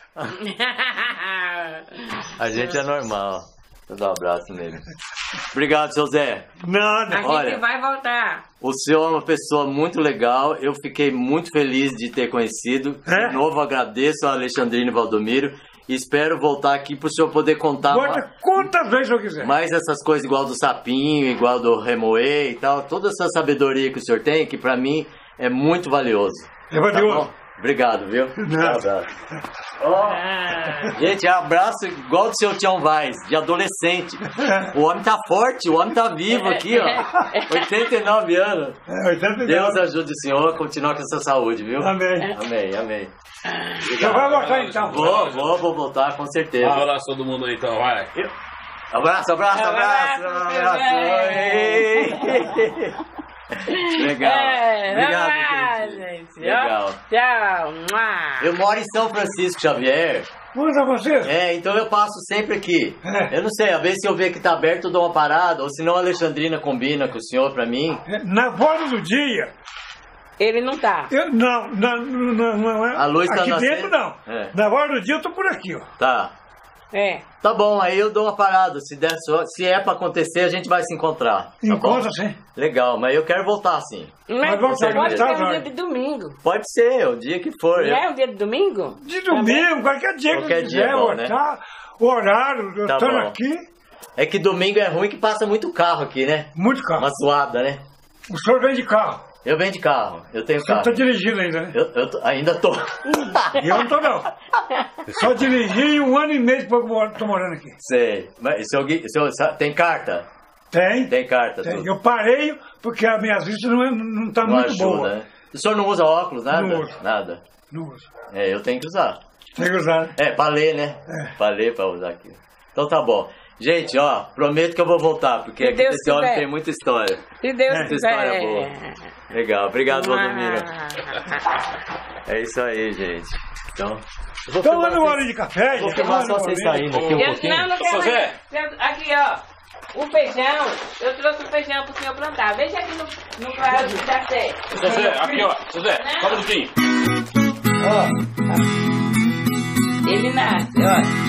A gente é normal. Vou dar um abraço nele. Obrigado, seu Zé. Nada. A gente Olha. vai voltar. O senhor é uma pessoa muito legal. Eu fiquei muito feliz de ter conhecido. É? De novo, agradeço ao Alexandrino e Valdomiro. E espero voltar aqui para o senhor poder contar ma- Conta quantas vezes eu quiser. mais essas coisas igual do sapinho, igual do remoer e tal. Toda essa sabedoria que o senhor tem, que para mim é muito valioso. É valioso. Tá bom? Obrigado, viu? Nada. Um abraço. Ó, Ah. gente, abraço igual do seu Tião Vaz, de adolescente. O homem tá forte, o homem tá vivo aqui, ó. oitenta e nove anos. É, oitenta e nove. Deus ajude o senhor a continuar com essa saúde, viu? Amém. Amém, amém. Você vai voltar então. Vou, vou, vou voltar, com certeza. Um abraço todo mundo aí então, vai. Abraço, abraço, abraço. Abraço, abraço. bebê. Oi. Legal. É, Obrigado, vamos lá, gente. gente. Legal. Tchau. Mua. Eu moro em São Francisco Xavier. Manda você. É, então eu passo sempre aqui. É. Eu não sei, às vezes se eu ver que tá aberto eu dou uma parada, ou senão a Alexandrina combina com o senhor pra mim. Na volta do dia, Ele não tá. eu não, não, não, não é. A luz tá aqui nascendo. dentro não. É. Na volta do dia eu tô por aqui, ó. Tá. É. Tá bom, aí eu dou uma parada. Se, der só, se é pra acontecer, a gente vai se encontrar. Tá Encontra bom? sim. Legal, mas eu quero voltar sim. Mas vamos pode sair ser mais um tarde. dia de domingo. Pode ser, o dia que for. Não eu- é um dia de domingo? De domingo, qualquer dia que Qualquer eu dia é quiser, bom, vou né? tá, o horário, eu Tá tô bom. aqui, É que domingo é ruim que passa muito carro aqui, né? muito carro. Uma zoada, né? O senhor vem de carro. Eu venho de carro, eu tenho Você carro. não tá dirigindo ainda, né? Eu, eu tô- ainda tô. Eu não tô, não. Só dirigi um ano e meio depois que eu tô morando aqui. Sei. Mas o senhor, Gui- o senhor sa- tem carta? Tem? Tem carta, Tem. tudo. Eu parei porque as minhas vistas não, é- não tá Não muito ajuda, boa. né? O senhor não usa óculos, nada? Não uso. Nada. Não uso. É, eu tenho que usar. Tem que usar, né? É, pra ler, né? É. Pra ler, pra usar aqui. Então tá bom. Gente, ó, prometo que eu vou voltar, porque Se aqui Deus esse homem quiser. tem muita história. Se Deus Muita quiser. história boa. Legal, obrigado, Valdomiro. Ah. É isso aí, gente. Então, eu vou Então filmar manda uma vocês- horinha de café. Vou gente. filmar Manda só uma vocês horinha. saindo aqui um Eu, pouquinho. não, não quero José. mais. Aqui, ó. O feijão. Eu trouxe o feijão pro senhor plantar. Veja aqui no, no claro que dá certo. José, aqui ó, José, só um minutinho. Ó. Ele nasce, ó.